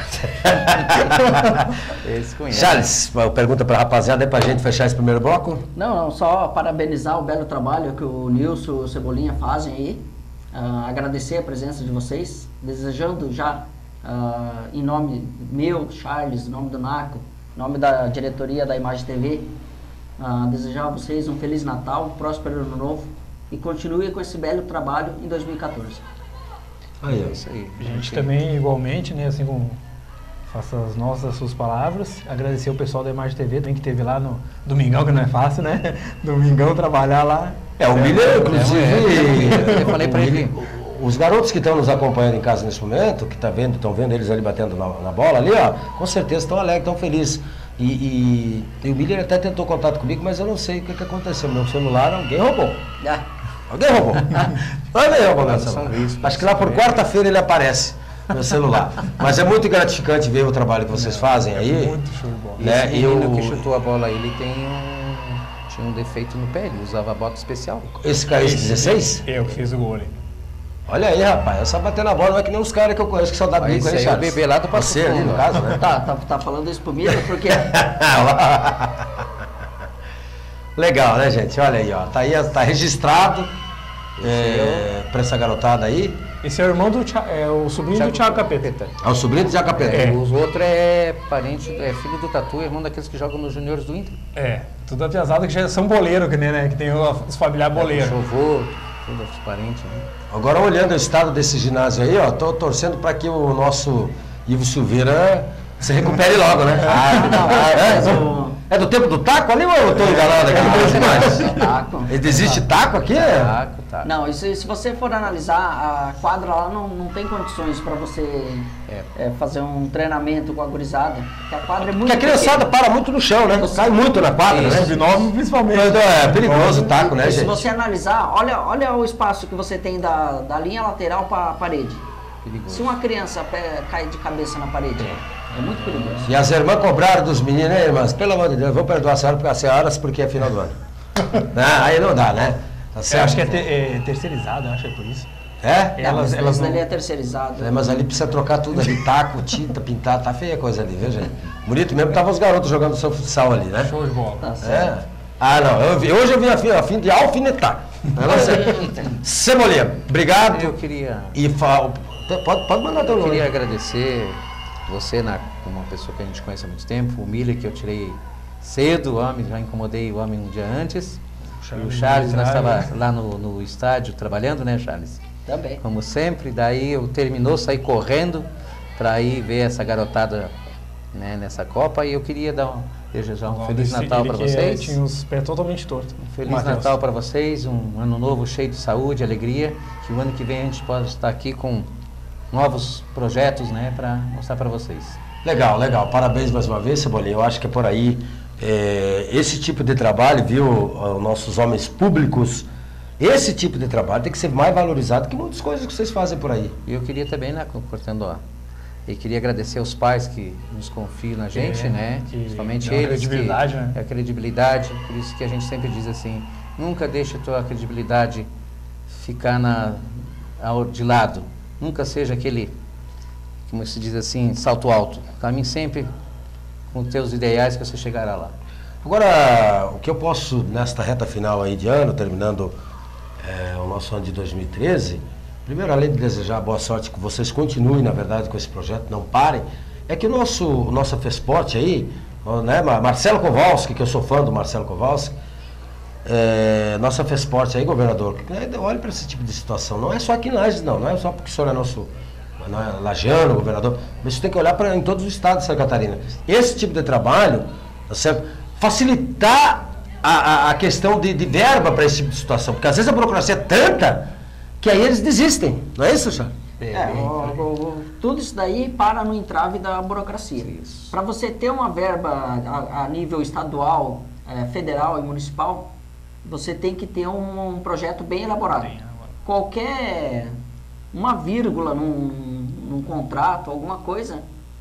Charles, pergunta para a rapaziada aí para a gente fechar esse primeiro bloco. Não, só parabenizar o belo trabalho que o Nilson e o Cebolinha fazem aí. Agradecer a presença de vocês, desejando já, em nome meu, Charles, em nome do NACO, em nome da diretoria da Imagem TV, desejar a vocês um Feliz Natal, um próspero Ano Novo e continue com esse belo trabalho em 2014. Aí, É isso aí. A gente também, igualmente, né, assim como faça as suas palavras, agradecer o pessoal da Imagem TV, também que teve lá no Domingão, que não é fácil, né? Domingão, trabalhar lá. O Miller, inclusive, eu falei para ele. Os garotos que estão nos acompanhando em casa nesse momento, que estão vendo eles ali batendo na bola ali, ó, com certeza estão alegres, estão felizes. E o Miller até tentou contato comigo, mas eu não sei o que aconteceu. Meu celular, alguém roubou. Alguém roubou. Alguém roubou meu celular. Acho que lá por quarta-feira ele aparece no celular. Mas é muito gratificante ver o trabalho que vocês fazem aí. Muito show de bola. Esse menino que chutou a bola, ele tinha um defeito no pé, ele usava bota especial. Esse caiu esse 16? Eu que fiz o gol ali. Olha aí, rapaz, essa bater na bola não é que nem os caras que eu conheço que só dá bico, Esse aí é o bebê lá do Passo Você ali, no caso, né? Tá falando isso pro Miller, porque... Legal, né, gente? Olha aí, ó. Tá registrado pra essa garotada aí. Esse é o irmão o sobrinho do Thiago Capeta. É o sobrinho do Thiago Capeta. Os outros é parente, é filho do Tatu, irmão daqueles que jogam nos juniores do Inter. Tudo apiazado que já são boleiro, que nem, né? Que tem os familiares boleiros. Chovô, todos os parentes, né? Agora, olhando o estado desse ginásio aí, ó, tô torcendo para que o nosso Ivo Silveira se recupere logo, né? É do tempo do taco ali ou eu tô enganado aqui? Taco. Existe taco aqui? Taco. Não, e se você for analisar, a quadra lá não tem condições para você fazer um treinamento com a gurizada. Porque a quadra é muito Porque a criançada para muito no chão, né? Cai muito na quadra, né? Sub-9 principalmente. É perigoso o taco, né, E se gente? você analisar, olha o espaço que você tem da linha lateral para a parede. Perigoso. Se uma criança cai de cabeça na parede, é muito perigoso. E as irmãs cobraram dos meninos, né, irmãs? Pelo amor de Deus, vou perdoar a senhora porque é final do ano. Aí não dá, né? Tá certo? Acho que é terceirizado, acho que é por isso. Elas não... ali é terceirizado. Mas ali precisa trocar tudo ali, taco, tinta, pintar, tá feia a coisa ali, viu, gente? Bonito mesmo, tava os garotos jogando seu futsal ali, né? Show de bola. Tá certo. Não, hoje eu vim a fim de alfinetar. Cebolinha, obrigado. Eu queria... Pode mandar teu Eu nome. queria agradecer você, como uma pessoa que a gente conhece há muito tempo, o Miller, que eu tirei cedo, o homem, já incomodei o homem um dia antes. E o Charles, nós estávamos lá no estádio trabalhando, né, Charles? Também. Como sempre, daí eu saí correndo para ir ver essa garotada, né, nessa Copa, e eu queria desejar um Feliz Natal para vocês. Tinha os pés totalmente tortos. Feliz Natal para vocês, um ano novo cheio de saúde, alegria, que o ano que vem a gente possa estar aqui com novos projetos, né, para mostrar para vocês. Legal. Parabéns mais uma vez, Cebolinha. Eu acho que é por aí. Esse tipo de trabalho, viu, nossos homens públicos, esse tipo de trabalho tem que ser mais valorizado que muitas coisas que vocês fazem por aí. E eu queria também, né, cortando, e queria agradecer aos pais que nos confiam na gente, né, principalmente eles. Credibilidade, né? É a credibilidade, por isso que a gente sempre diz assim, nunca deixe a tua credibilidade ficar de lado, nunca seja aquele como se diz assim, salto alto. Caminhe sempre com os teus ideais que você chegará lá. Agora, o que eu posso, nesta reta final aí de ano, terminando o nosso ano de 2013, primeiro, além de desejar boa sorte, que vocês continuem, na verdade, com esse projeto, não parem, é que o nosso FESPORT aí, né, Marcelo Kowalski, que eu sou fã do Marcelo Kowalski, nossa FESPORT aí, governador, olhe para esse tipo de situação. Não é só aqui em Lages, não é só porque o senhor é nosso lagiano, governador, mas você tem que olhar em todos os estados de Santa Catarina. Esse tipo de trabalho, tá certo? Facilitar a questão de verba para esse tipo de situação, porque às vezes a burocracia é tanta que aí eles desistem, não é isso, senhor? Tudo isso daí para no entrave da burocracia. Para você ter uma verba a nível estadual, federal e municipal, você tem que ter um projeto bem elaborado. Qualquer uma vírgula num contrato, alguma coisa,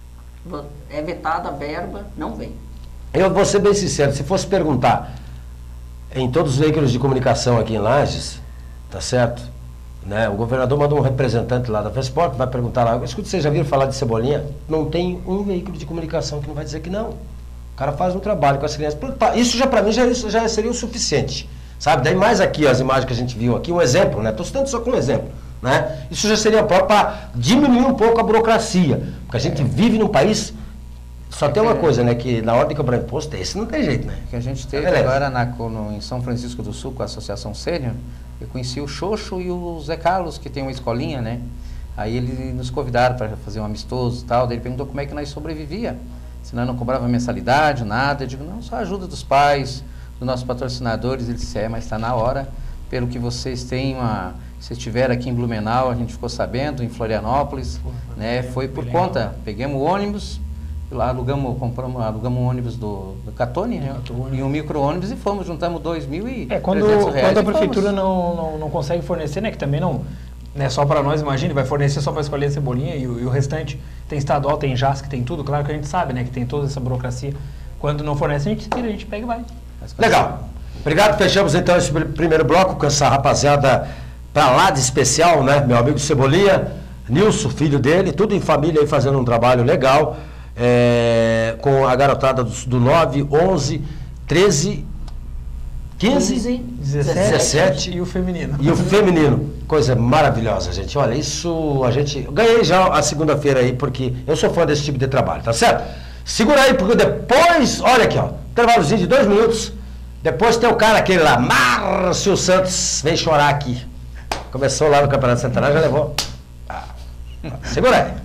é vetada a verba, não vem. Eu vou ser bem sincero, se fosse perguntar em todos os veículos de comunicação aqui em Lages, tá certo? Né? O governador mandou um representante lá da FESPORT, vai perguntar lá, escuta, vocês já viram falar de Cebolinha? Não tem um veículo de comunicação que não vai dizer que não. O cara faz um trabalho com as crianças. Isso já para mim já seria o suficiente, sabe? Daí mais aqui, as imagens que a gente viu aqui, um exemplo, né? Estou citando só com um exemplo, né? Isso já seria próprio para diminuir um pouco a burocracia, porque a gente vive num país, só tem uma coisa, né? Que na hora de cobrar imposto, esse não tem jeito, né? Que a gente teve agora em São Francisco do Sul, com a Associação Sênior, eu conheci o Xoxo e o Zé Carlos, que tem uma escolinha, né? Aí eles nos convidaram para fazer um amistoso e tal, daí ele perguntou como é que nós sobrevivia. Se nós não cobrava mensalidade, nada. Eu digo, não, só ajuda dos pais, dos nossos patrocinadores. Ele disse, mas está na hora, pelo que vocês têm, se estiver aqui em Blumenau, a gente ficou sabendo, em Florianópolis, né? Foi por conta, pegamos o ônibus, lá alugamos um ônibus do Catone, né? E um micro-ônibus e fomos, juntamos 2.300 reais. Quando a prefeitura não consegue fornecer, né? Que também não é só para nós, imagine, vai fornecer só para escolher a Cebolinha e o restante tem estadual, tem JASC, tem tudo. Claro que a gente sabe, né? Que tem toda essa burocracia. Quando não fornece, a gente tira, a gente pega e vai. Legal. Obrigado, fechamos então esse primeiro bloco com essa rapaziada pra lá de especial, né? Meu amigo Cebolinha, Nilson, filho dele, tudo em família aí fazendo um trabalho legal. Com a garotada do 9, 11, 13, 15, 17 e o feminino. E o feminino. Coisa maravilhosa, gente. Olha, isso a gente... Ganhei já a segunda-feira aí, porque eu sou fã desse tipo de trabalho, tá certo? Segura aí, porque depois... Olha aqui, ó. Intervalozinho de 2 minutos. Depois tem o cara aquele lá, Márcio Santos, vem chorar aqui. Começou lá no Campeonato Centenário, já levou... Segura aí.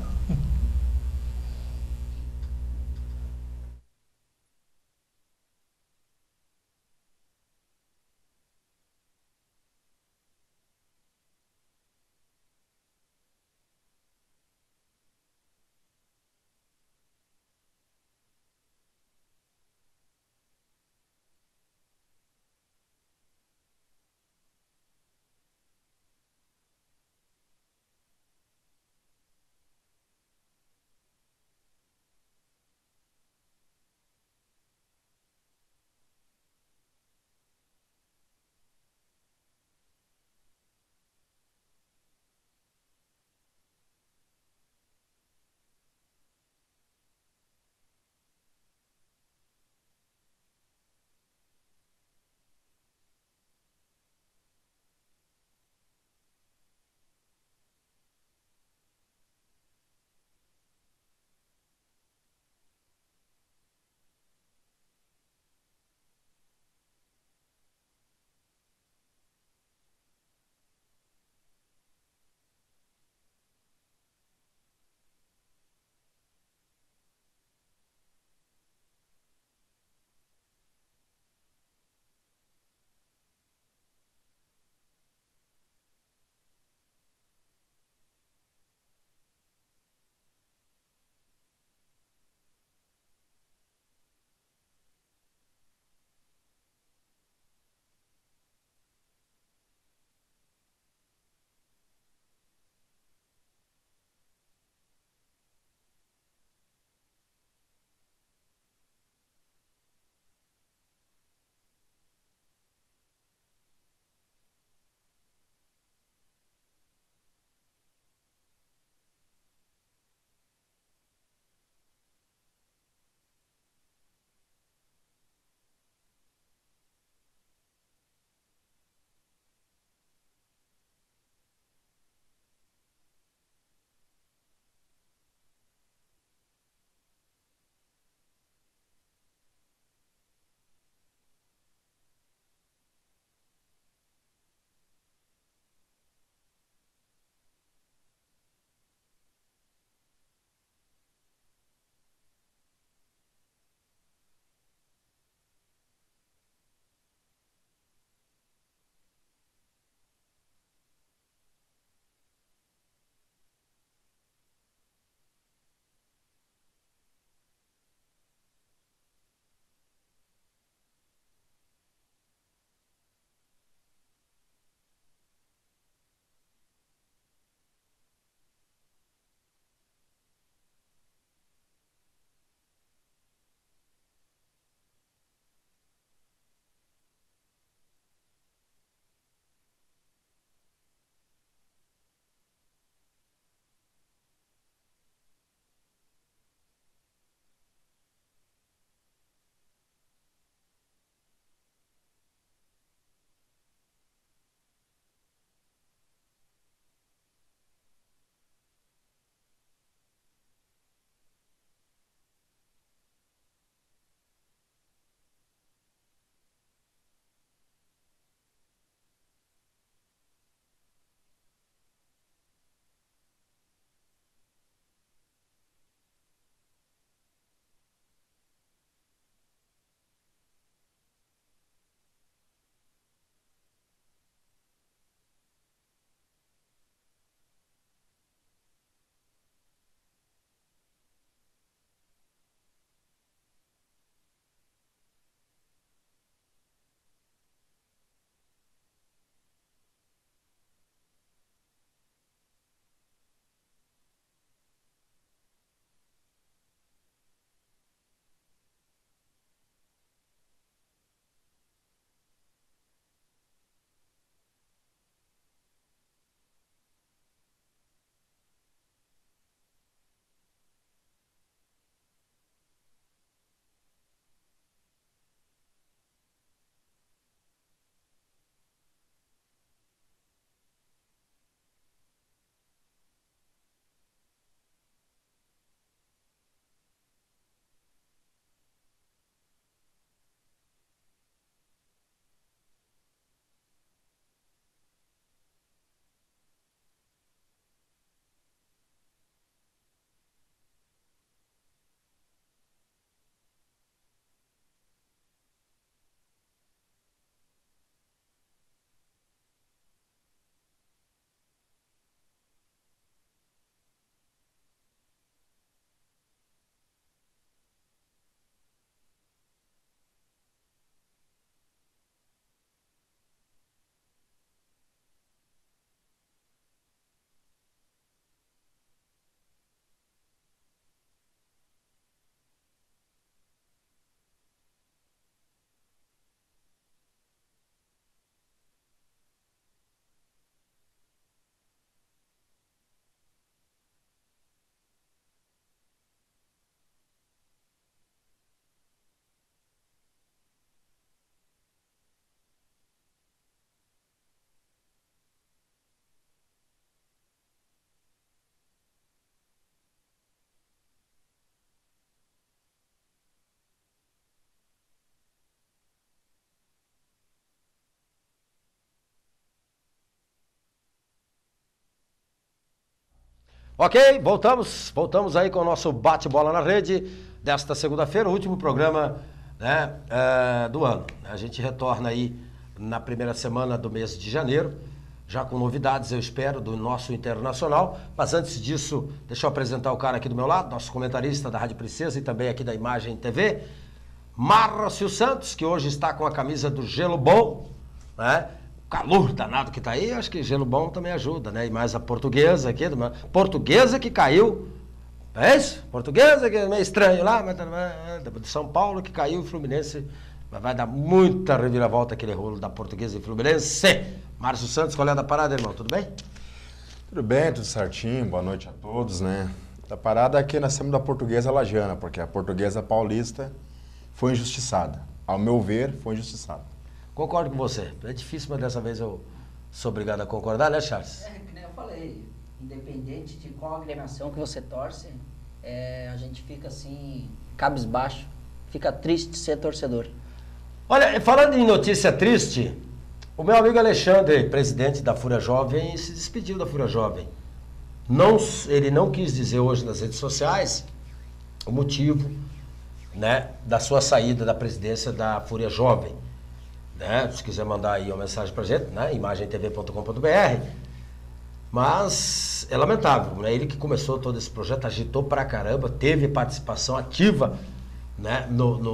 Ok, voltamos aí com o nosso bate-bola na rede desta segunda-feira, o último programa, né, do ano. A gente retorna aí na primeira semana do mês de janeiro, já com novidades, eu espero, do nosso Internacional. Mas antes disso, deixa eu apresentar o cara aqui do meu lado, nosso comentarista da Rádio Princesa e também aqui da Imagem TV, Márcio Santos, que hoje está com a camisa do Gelo Bom, né? Calor danado que tá aí, acho que Gelo Bom também ajuda, né? E mais a Portuguesa aqui, Portuguesa que caiu, é isso? Portuguesa que é meio estranho lá, mas de São Paulo que caiu, o Fluminense vai dar muita reviravolta aquele rolo da Portuguesa e Fluminense. Márcio Santos, qual é da parada, irmão? Tudo bem? Tudo bem, tudo certinho, boa noite a todos, né? A parada é que nós temos da Portuguesa Lajana, porque a Portuguesa Paulista foi injustiçada. Ao meu ver, foi injustiçada. Concordo com você. É difícil, mas dessa vez eu sou obrigado a concordar, né, Charles? Que nem eu falei, independente de qual agremiação que você torce, a gente fica assim, cabisbaixo, fica triste de ser torcedor. Olha, falando em notícia triste, o meu amigo Alexandre, presidente da Fúria Jovem, se despediu da Fúria Jovem. Ele não quis dizer hoje nas redes sociais o motivo, né, da sua saída da presidência da Fúria Jovem. Né? Se quiser mandar aí uma mensagem pra gente, né? imagentv.com.br. Mas é lamentável, né? Ele que começou todo esse projeto, agitou pra caramba, teve participação ativa, né?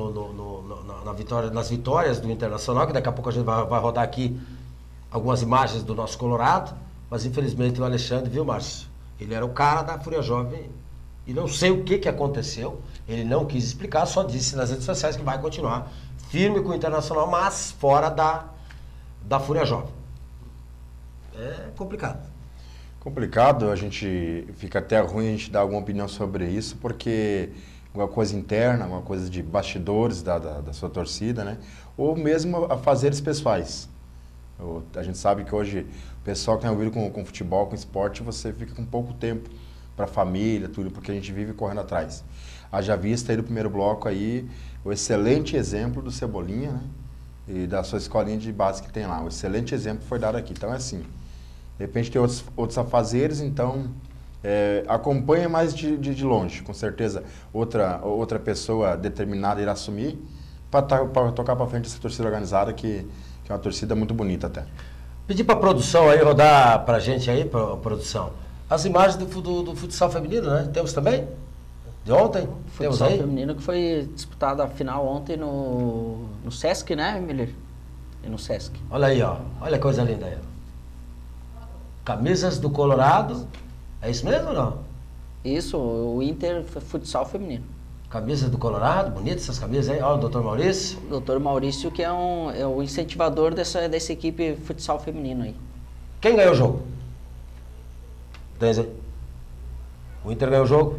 Nas vitórias do Internacional, que daqui a pouco a gente vai rodar aqui algumas imagens do nosso Colorado, mas infelizmente o Alexandre, viu, Márcio? Ele era o cara da Fúria Jovem e não sei o que aconteceu, ele não quis explicar, só disse nas redes sociais que vai continuar firme com o Internacional, mas fora da Fúria Jovem. É complicado. Complicado, a gente fica até ruim a gente dar alguma opinião sobre isso, porque alguma coisa interna, alguma coisa de bastidores da sua torcida, né? Ou mesmo a fazeres pessoais. A gente sabe que hoje o pessoal que tem envolvido com futebol, com esporte, você fica com pouco tempo para a família, tudo, porque a gente vive correndo atrás. Haja vista aí no primeiro bloco aí o excelente exemplo do Cebolinha, né? E da sua escolinha de base que tem lá. Um excelente exemplo foi dado aqui. Então é assim, de repente tem outros afazeres, então acompanha mais de longe. Com certeza outra pessoa determinada irá assumir para tocar para frente essa torcida organizada que é uma torcida muito bonita até. Pedir para a produção aí rodar para a gente aí, produção, as imagens do futsal feminino, né? Temos também? De ontem? Futsal feminino que foi disputada a final ontem no Sesc, né, Miller? E no Sesc. Olha aí, ó. Olha que coisa linda aí. Camisas do Colorado. É isso mesmo ou não? Isso, o Inter Futsal Feminino. Camisas do Colorado, bonitas essas camisas aí. Ó, o Dr. Maurício. O Dr. Maurício que é o incentivador dessa equipe Futsal Feminino aí. Quem ganhou o jogo? Tem aí? O Inter ganhou o jogo?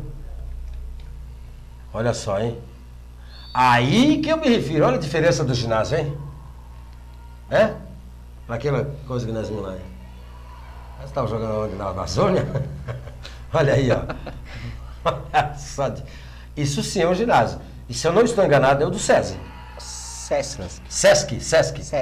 Olha só, hein? Aí que eu me refiro. Olha a diferença do ginásio, hein? É? Para aquela coisa que nós vimos lá, hein? Você estava jogando onde? Na Sônia? Olha aí, ó. Isso sim é um ginásio. E se eu não estou enganado, é o do Sesc. Sesc.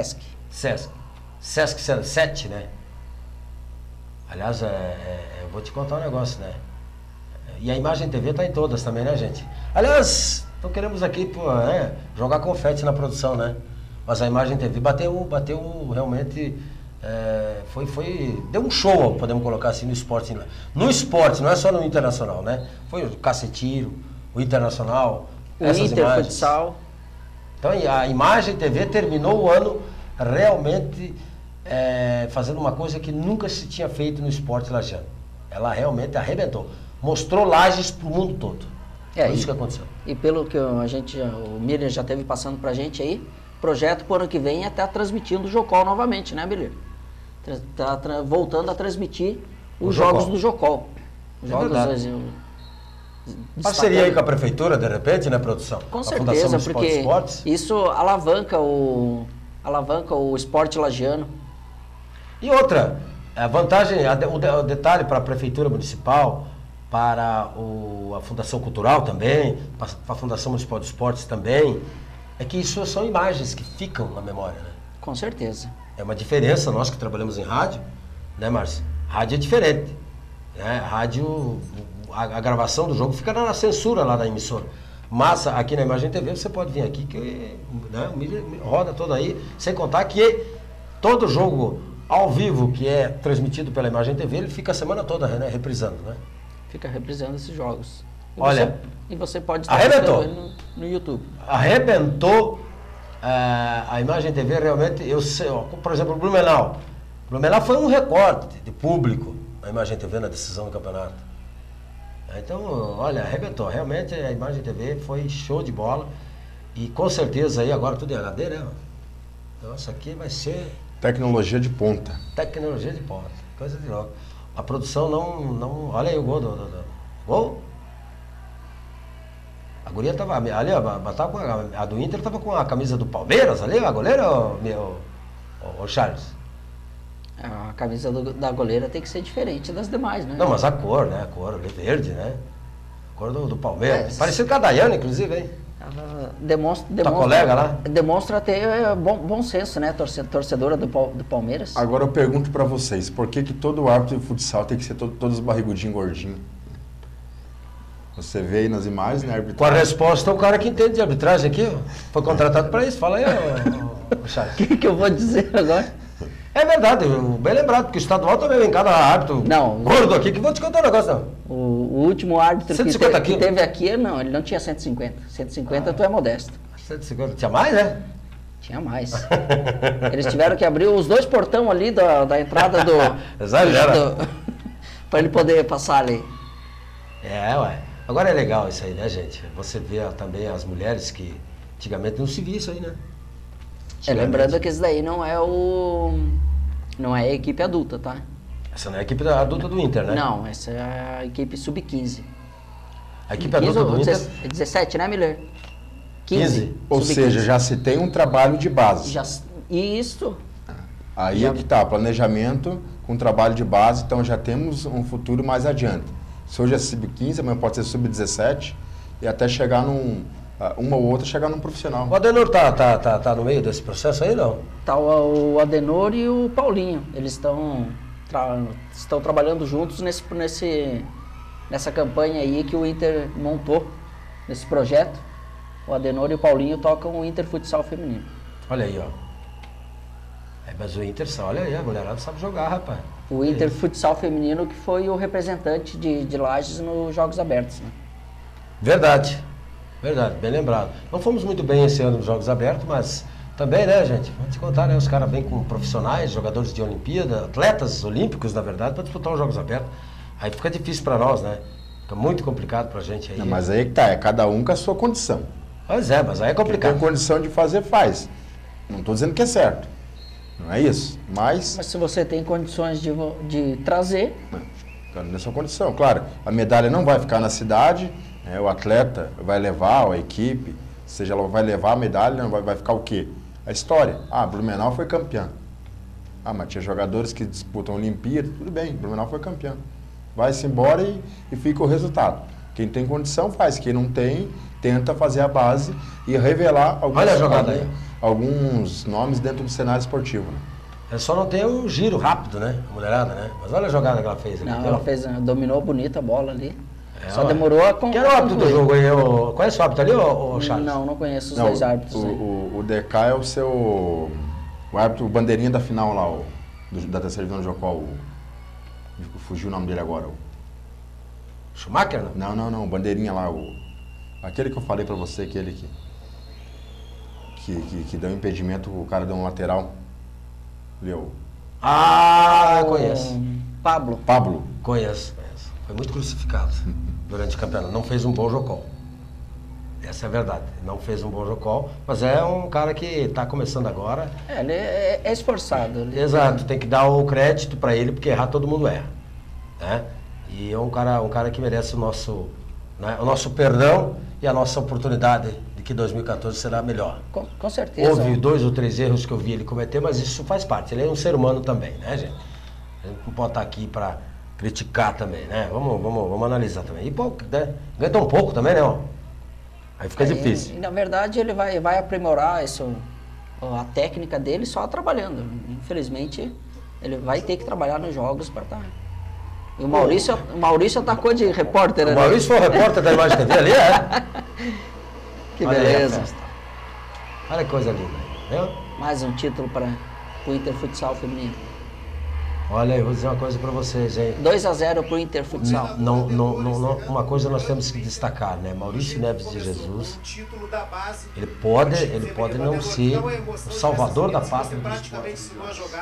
Sesc 07, né? Aliás, eu vou te contar um negócio, né? E a Imagem TV tá em todas também, né, gente? Aliás, então queremos aqui, jogar confete na produção, né? Mas a Imagem TV bateu realmente, deu um show, podemos colocar assim, no esporte. No esporte, não é só no Internacional, né? Foi o Cacetiro, o Internacional, o Inter Futsal. Então a Imagem TV terminou o ano realmente fazendo uma coisa que nunca se tinha feito no esporte lajeano. Ela realmente arrebentou. Mostrou Lages pro mundo todo. Foi isso que aconteceu. E pelo que o Miriam já esteve passando pra gente aí, projeto pro ano que vem é estar transmitindo o Jocol novamente, né, Miriam? Voltando a transmitir os jogos do Jocol. Parceria aí com a prefeitura, de repente, né, produção? Com certeza, porque isso alavanca o esporte lagiano. E outra, a vantagem, o detalhe para a prefeitura municipal, para a Fundação Cultural também, para a Fundação Municipal de Esportes também, é que isso são imagens que ficam na memória, né? Com certeza. É uma diferença, nós que trabalhamos em rádio, né, Márcio? Rádio é diferente. Né? Rádio, a gravação do jogo fica na censura lá da emissora. Mas aqui na Imagem TV você pode vir aqui, que né, roda toda aí, sem contar que todo jogo ao vivo que é transmitido pela Imagem TV, ele fica a semana toda, né, reprisando, né? Fica reprisando esses jogos. Olha, você pode estar arrebentou no YouTube. Arrebentou a Imagem TV realmente, eu sei, ó, por exemplo, o Blumenau. O Blumenau foi um recorde de público, a Imagem TV na decisão do campeonato. Então, olha, arrebentou. Realmente a Imagem TV foi show de bola. E com certeza aí agora tudo em HD, né? Então isso aqui vai ser... Tecnologia de ponta. Tecnologia de ponta. Coisa de louco. A produção não... Olha aí o gol Gol? A guria tava ali, tava com a do Inter tava com a camisa do Palmeiras ali, a goleira, o Charles? A camisa da goleira tem que ser diferente das demais, né? Não, mas a cor, né? A cor ali, verde, né? A cor do Palmeiras. Parecido com a Daiane, inclusive, hein? Ela demonstra, colega lá? Demonstra ter bom senso, né? Torcedora do Palmeiras. Agora eu pergunto pra vocês, por que todo árbitro de futsal tem que ser todos barrigudinhos, gordinhos? Você vê aí nas imagens, né? Com a resposta, o cara que entende de arbitragem aqui, ó, foi contratado pra isso. Fala aí, ô Charles. O que eu vou dizer agora? É verdade, bem lembrado, porque o estadual também vem cada árbitro gordo aqui, que vou te contar um negócio, não. O último árbitro que teve aqui, não, ele não tinha 150. 150 tu é modesto. 150, tinha mais, né? Tinha mais. Eles tiveram que abrir os dois portão ali da entrada do... para ele poder passar ali. Ué. Agora é legal isso aí, né, gente? Você vê também as mulheres que antigamente não se via isso aí, né? Lembrando que esse daí não é a equipe adulta, tá? Essa não é a equipe adulta do Inter, né? Não, essa é a equipe sub-15. A equipe adulta do Inter? É 17, né, Miller? 15. Ou seja, já se tem um trabalho de base. Isso. Aí é que tá, planejamento com trabalho de base, então já temos um futuro mais adiante. Se hoje é sub-15, amanhã pode ser sub-17 e até chegar uma ou outra chegar num profissional. O Adenor tá no meio desse processo aí, não? Tá o Adenor e o Paulinho. Eles estão trabalhando juntos nessa campanha aí que o Inter montou, nesse projeto. O Adenor e o Paulinho tocam o Inter Futsal Feminino. Olha aí, ó. Mas o Inter, olha aí, a mulherada sabe jogar, rapaz. O Inter Futsal Feminino que foi o representante de Lages nos Jogos Abertos, né? Verdade, bem lembrado. Não fomos muito bem esse ano nos Jogos Abertos, mas também, né, gente? Vamos te contar, né? Os caras bem com profissionais, jogadores de Olimpíada, atletas olímpicos, na verdade, para disputar os Jogos Abertos. Aí fica difícil para nós, né? Fica muito complicado pra gente aí. Não, mas aí que tá, é cada um com a sua condição. Pois é, mas aí é complicado. Quem tem condição de fazer, faz. Não estou dizendo que é certo. Não é isso. Mas se você tem condições de trazer... Na sua condição, claro. A medalha não vai ficar na cidade, o atleta vai levar, a equipe, seja ela vai levar a medalha, não vai ficar o quê? A história. Blumenau foi campeão. Mas tinha jogadores que disputam Olimpíada, tudo bem, Blumenau foi campeão. Vai-se embora e fica o resultado. Quem tem condição faz, quem não tem, tenta fazer a base e revelar alguns nomes dentro do cenário esportivo. Né? Só não tem o giro rápido, né? A mulherada, né? Mas olha a jogada que ela fez ali. Não, ela dominou bonita a bola ali. Só demorou a concluir. Quem era o árbitro do jogo aí? Conhece o árbitro ali, ou Charles? Não conheço os dois árbitros. O DK é o árbitro bandeirinha da final lá, da terceira divisão do Jocó. Fugiu o nome dele agora. Schumacher, não? Não, bandeirinha lá. Aquele que eu falei pra você, aquele que deu impedimento, o cara deu um lateral. Viu? Eu conheço. Pablo. Conheço. Foi muito crucificado durante o campeonato. Não fez um bom jocol. Essa é a verdade. Não fez um bom jocol, mas é um cara que está começando agora. Ele é esforçado. Exato. Tem que dar o crédito para ele, porque errar todo mundo erra. Né? E é um cara que merece o nosso perdão e a nossa oportunidade de que 2014 será melhor. Com certeza. Houve 2 ou 3 erros que eu vi ele cometer, mas isso faz parte. Ele é um ser humano também, né, gente? A gente não pode estar aqui para criticar também, né? Vamos analisar também. E pouco, né? Ganha tão pouco também, né? Aí fica difícil. E, na verdade, ele vai aprimorar a técnica dele só trabalhando. Infelizmente, ele vai ter que trabalhar nos jogos para estar E o Maurício atacou de repórter O ali. Maurício foi o repórter da Imagem TV ali, é? Que Olha aí a beleza. festa. Olha que coisa linda. Viu? Mais um título para o Inter Futsal feminino. Olha aí, vou dizer uma coisa para vocês, hein? 2-0 para o Inter Futsal. Não, uma coisa nós temos que destacar, né? Maurício Neves de Jesus, ele pode não ser o salvador da pátria do esporte,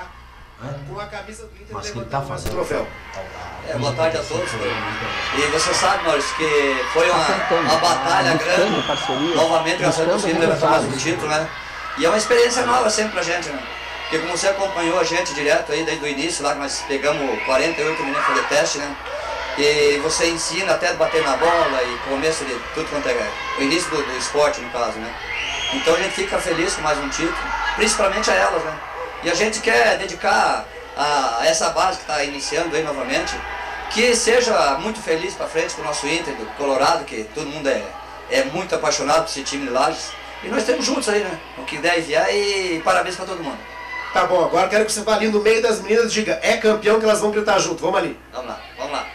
mas que ele está fazendo troféu. Boa tarde a todos. E você sabe, Maurício, que foi uma batalha grande. Novamente, graças a Deus, levantar mais um título, né? E é uma experiência nova sempre pra gente, né? Porque como você acompanhou a gente direto aí desde o início, lá que nós pegamos 48 meninos para fazer teste, né? E você ensina até bater na bola e começo de tudo quanto é o início do esporte, no caso, né? Então a gente fica feliz com mais um título, principalmente a elas, né? E a gente quer dedicar a essa base que está iniciando aí novamente, que seja muito feliz para frente com o nosso Inter do Colorado, que todo mundo é muito apaixonado por esse time de Lages. E nós estamos juntos aí, né? O que der e vier, e parabéns para todo mundo. Tá bom, agora quero que você vá ali no meio das meninas e diga, é campeão, que elas vão gritar junto. Vamos ali. Vamos lá, vamos lá.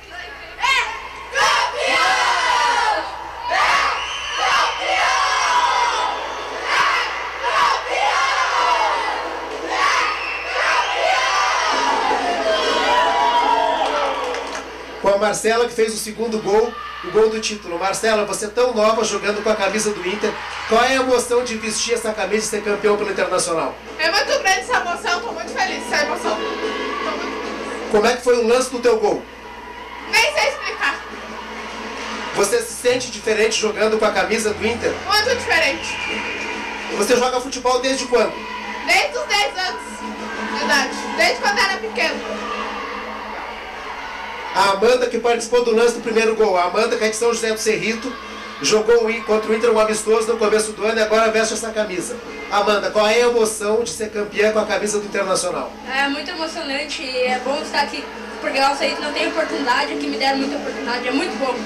Com a Marcela, que fez o segundo gol, o gol do título. Marcela, você tão nova jogando com a camisa do Inter, qual é a emoção de vestir essa camisa e ser campeão pelo Internacional? É muito grande essa emoção, estou muito feliz essa emoção. Como é que foi o lance do teu gol? Nem sei explicar. Você se sente diferente jogando com a camisa do Inter? Muito diferente. Você joga futebol desde quando? Desde os 10 anos de idade, desde quando era pequeno. A Amanda, que participou do lance do primeiro gol, a Amanda, que é de São José do Cerrito, jogou contra o Inter um amistoso no começo do ano e agora veste essa camisa. Amanda, qual é a emoção de ser campeã com a camisa do Internacional? É muito emocionante e é bom estar aqui, porque eu sei que não tem oportunidade, aqui me deram muita oportunidade, é muito bom.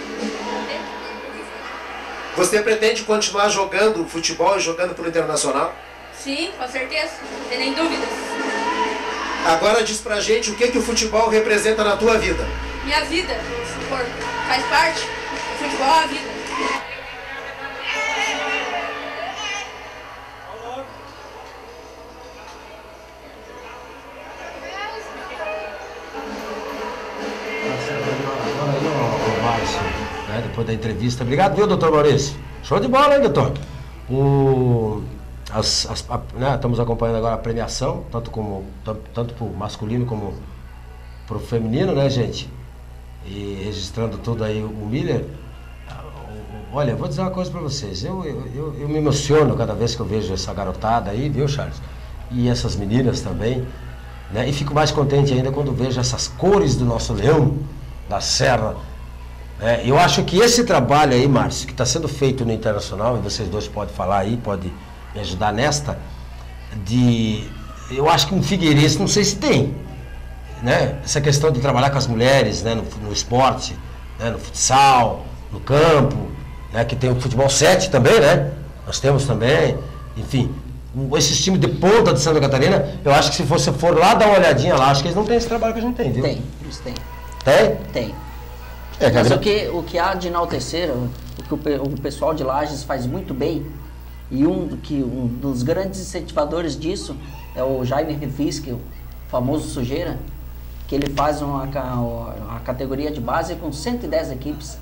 Você pretende continuar jogando futebol e jogando pelo Internacional? Sim, com certeza, não tem nem dúvidas. Agora diz pra gente o que o futebol representa na tua vida. Minha vida, se for, faz parte, o futebol é a vida. Maurício, né, depois da entrevista. Obrigado, viu, doutor Maurício? Show de bola, hein, doutor? Estamos acompanhando agora a premiação, tanto para o masculino como para o feminino, né, gente? E registrando tudo aí o Miller. Olha, eu vou dizer uma coisa para vocês. Eu me emociono cada vez que eu vejo essa garotada aí, viu, Charles? E essas meninas também. Né? E fico mais contente ainda quando vejo essas cores do nosso leão da Serra. Eu acho que esse trabalho aí, Márcio, que está sendo feito no Internacional, e vocês dois podem falar aí, podem me ajudar nesta, eu acho que um Figueirense, não sei se tem, né? Essa questão de trabalhar com as mulheres, né? no esporte, né? No futsal, no campo, né? Que tem o futebol 7 também, né? Nós temos também, enfim, esses times de ponta de Santa Catarina, eu acho que se você for lá dar uma olhadinha lá, acho que eles não têm esse trabalho que a gente tem, viu? Tem, eles têm. Tem? Tem. Mas o que há de enaltecer, o que o pessoal de Lages faz muito bem, e um dos grandes incentivadores disso é o Jaime Refisque, o famoso Sujeira, que ele faz uma categoria de base com 110 equipes.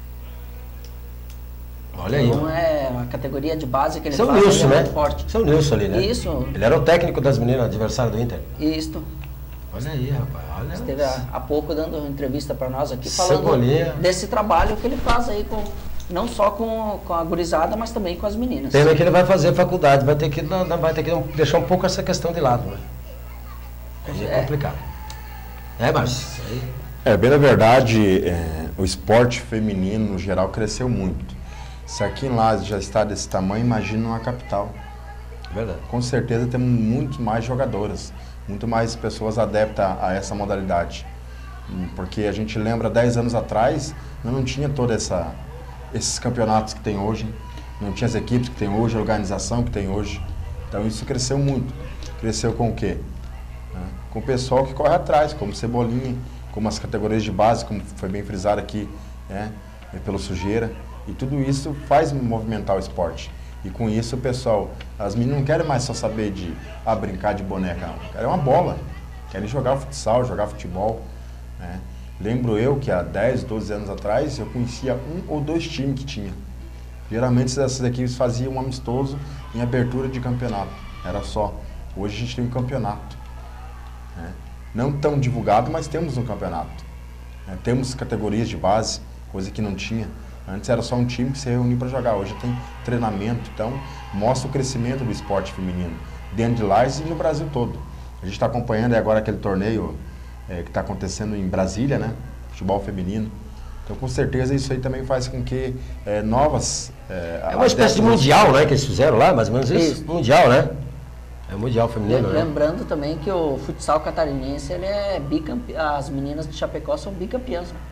Olha aí. Então é a categoria de base que ele Seu faz, Nilson, é né? muito forte. Seu Nilson ali, né? Isso. Ele era o técnico das meninas, adversário do Inter. Isso. Olha aí, rapaz. Olha. Esteve há pouco dando entrevista para nós aqui, falando Cebolinha. desse trabalho que ele faz aí, não só com a gurizada, mas também com as meninas. Pena que ele vai fazer faculdade, vai ter que deixar um pouco essa questão de lado, né? É complicado. Márcio? Bem na verdade, o esporte feminino, no geral, cresceu muito. Se aqui em Lages já está desse tamanho, imagina uma capital. Verdade. Com certeza temos muito mais jogadoras, muito mais pessoas adeptas a essa modalidade. Porque a gente lembra, 10 anos atrás, não tinha todos esses campeonatos que tem hoje, não tinha as equipes que tem hoje, a organização que tem hoje. Então isso cresceu muito. Cresceu com o quê? Com o pessoal que corre atrás, como Cebolinha, como as categorias de base, como foi bem frisado aqui, né, pelo Sujeira. E tudo isso faz movimentar o esporte. E com isso, o pessoal, as meninas não querem mais só saber de brincar de boneca, não. Querem uma bola, querem jogar futsal, jogar futebol, né? Lembro eu que há 10, 12 anos atrás, eu conhecia 1 ou 2 times que tinha. Geralmente essas equipes faziam um amistoso em abertura de campeonato, era só. Hoje a gente tem um campeonato, né? Não tão divulgado, mas temos um campeonato, né? Temos categorias de base, coisa que não tinha. Antes era só um time que se reunia para jogar, hoje tem treinamento, então mostra o crescimento do esporte feminino, dentro de Lages e no Brasil todo. A gente está acompanhando agora aquele torneio que está acontecendo em Brasília, né? Futebol feminino. Então, com certeza, isso aí também faz com que novas... é uma espécie de mundial, né? Que eles fizeram lá, mais ou menos isso. Mundial, né? É mundial feminino, né? Lembrando também que o futsal catarinense, ele é bicampeão. As meninas de Chapecó são bicampeãs, né?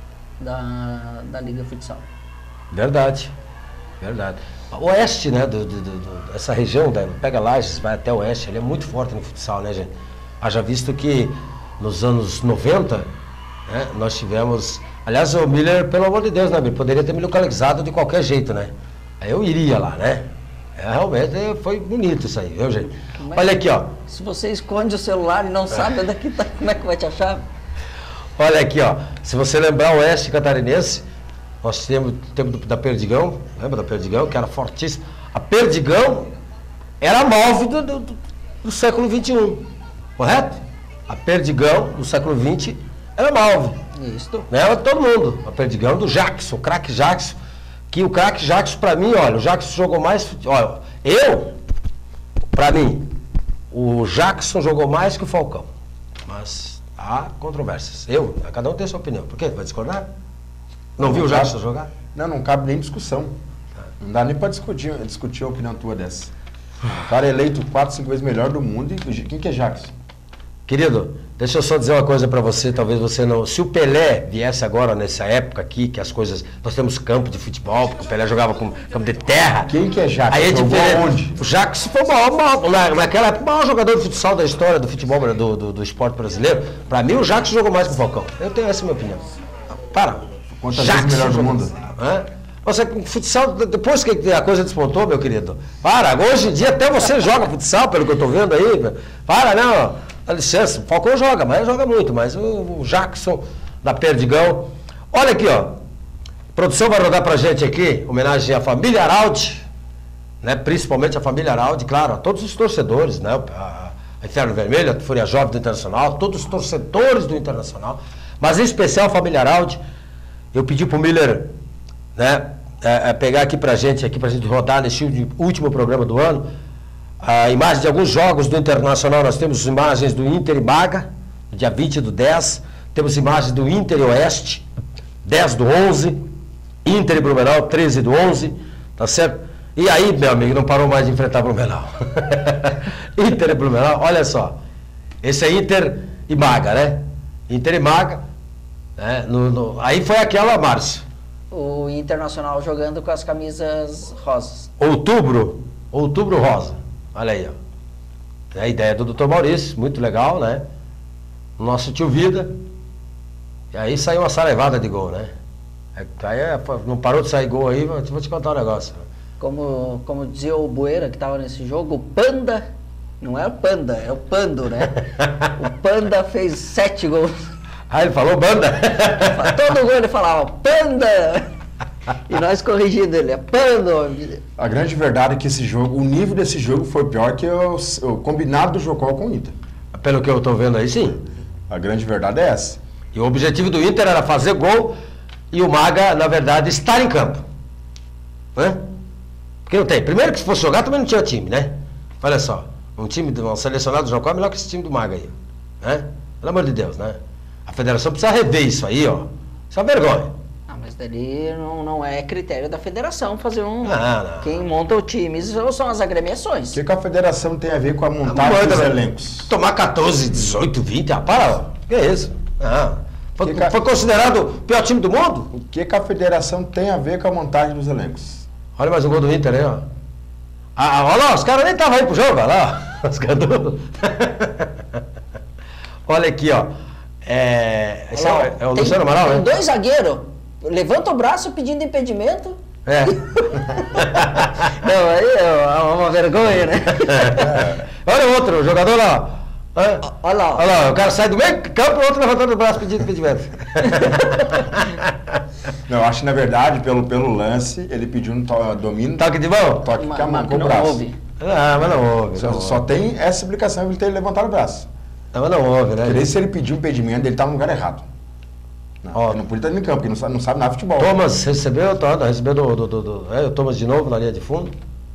Da Liga Futsal. Verdade. O oeste, né? Essa região, pega Lages, vai até o oeste, ele é muito forte no futsal, né, gente? Haja visto que nos anos 90, né, nós tivemos... Aliás, o Miller, pelo amor de Deus, né, Miller? Poderia ter me localizado de qualquer jeito, né? Aí eu iria lá, né? Realmente foi bonito isso aí, viu, gente? Olha aqui, ó. Se você esconde o celular e não sabe onde é que tá, como é que vai te achar? Olha aqui, ó. Se você lembrar o oeste catarinense, nós temos da Perdigão, lembra da Perdigão, que era fortíssima. A Perdigão era a MOV do século XXI, correto? A Perdigão do século XX era a MOV. Isso. Era todo mundo. A Perdigão do Jackson, o craque Jackson. Que o craque Jackson, pra mim, olha, o Jackson jogou mais... Olha, pra mim, o Jackson jogou mais que o Falcão. Mas há controvérsias. Cada um tem a sua opinião. Por quê? Vai discordar? Não viu o Jackson jogar? Não cabe nem discussão. Não dá nem para discutir a opinião tua dessa. O cara é eleito 4, 5 vezes melhor do mundo. E quem que é Jackson? Querido, deixa eu só dizer uma coisa para você, talvez você não... Se o Pelé viesse agora nessa época aqui, que as coisas... Nós temos campo de futebol, porque o Pelé jogava com campo de terra. Quem que é Jackson? Aí é diferente. O Jackson foi naquela época o maior jogador de futsal da história do futebol, do esporte brasileiro. Para mim, o Jackson jogou mais que o Falcão. Eu tenho essa minha opinião. Para. Quantas vezes melhor do mundo? Você, futsal, depois que a coisa despontou, meu querido, hoje em dia até você joga futsal, pelo que eu estou vendo aí, não, dá licença, o Falcão joga, mas joga muito, mas o Jackson da Perdigão, olha aqui, ó, a produção vai rodar pra gente aqui, homenagem à família Araldi, né, principalmente a família Araldi, claro, a todos os torcedores, né, a Inferno Vermelho, a Fúria Jovem do Internacional, todos os torcedores do Internacional, mas em especial a família Araldi. Eu pedi pro Miller, né, pegar aqui pra gente rodar nesse último programa do ano, a imagem de alguns jogos do Internacional. Nós temos imagens do Inter e Maga, dia 20/10, temos imagens do Inter e Oeste, 10/11, Inter e Blumenau, 13/11, tá certo? E aí, meu amigo, não parou mais de enfrentar Blumenau. Inter e Blumenau, olha só, esse é Inter e Maga, né? Inter e Maga, né? Aí foi aquela, Márcio. O Internacional jogando com as camisas rosas. Outubro rosa. Olha aí, ó. É a ideia do Dr. Maurício, muito legal, né? Nosso tio Vida. E aí saiu uma saraivada de gol, né? Aí não parou de sair gol aí, vou te contar um negócio. Como dizia o Bueira, que estava nesse jogo, o Panda, não é o Panda, é o Pando, né? O Panda fez 7 gols. Ele falou banda? Todo gol ele falava, Panda! E nós corrigindo ele, é Pando! A grande verdade é que esse jogo, o nível desse jogo foi pior que o combinado do Jocó com o Inter. Pelo que eu estou vendo aí, sim. A grande verdade é essa. E o objetivo do Inter era fazer gol e o Maga, na verdade, estar em campo. Né? Porque não tem. Primeiro que se fosse jogar também não tinha time, né? Olha só, um selecionado do Jocó é melhor que esse time do Maga aí. Né? Pelo amor de Deus, né? A federação precisa rever isso aí, ó. Isso é uma vergonha. Mas dali não é critério da federação fazer um... Não. Quem monta o time são as agremiações. O que a federação tem a ver com a montagem dos elencos? Tomar 14, 18, 20, para, que é isso? Foi considerado o pior time do mundo? O que a federação tem a ver com a montagem dos elencos? Olha mais um gol do Inter aí, ó. Olha lá, os caras nem estavam aí pro jogo, olha lá. Os caras... Olha aqui, ó. Esse é o Luciano Amaral, né? Tem 2 zagueiros. Levanta o braço pedindo impedimento. É. Não, aí é uma vergonha, né? Olha o outro, o jogador lá. Olha lá. Olha lá, o cara sai do meio campo, o outro levantando o braço pedindo impedimento. Não, eu acho que na verdade, pelo lance, ele pediu um domínio. Toque de mão? Toque com a mão, com o não braço. houve. Mas não houve. Só tem essa explicação de ele ter levantado o braço. Mas não houve, né? Porque se ele pediu impedimento, ele estava no lugar errado. Não, ele não podia estar no campo, porque não sabe nada de futebol. Thomas recebeu o Thomas de novo na linha de fundo.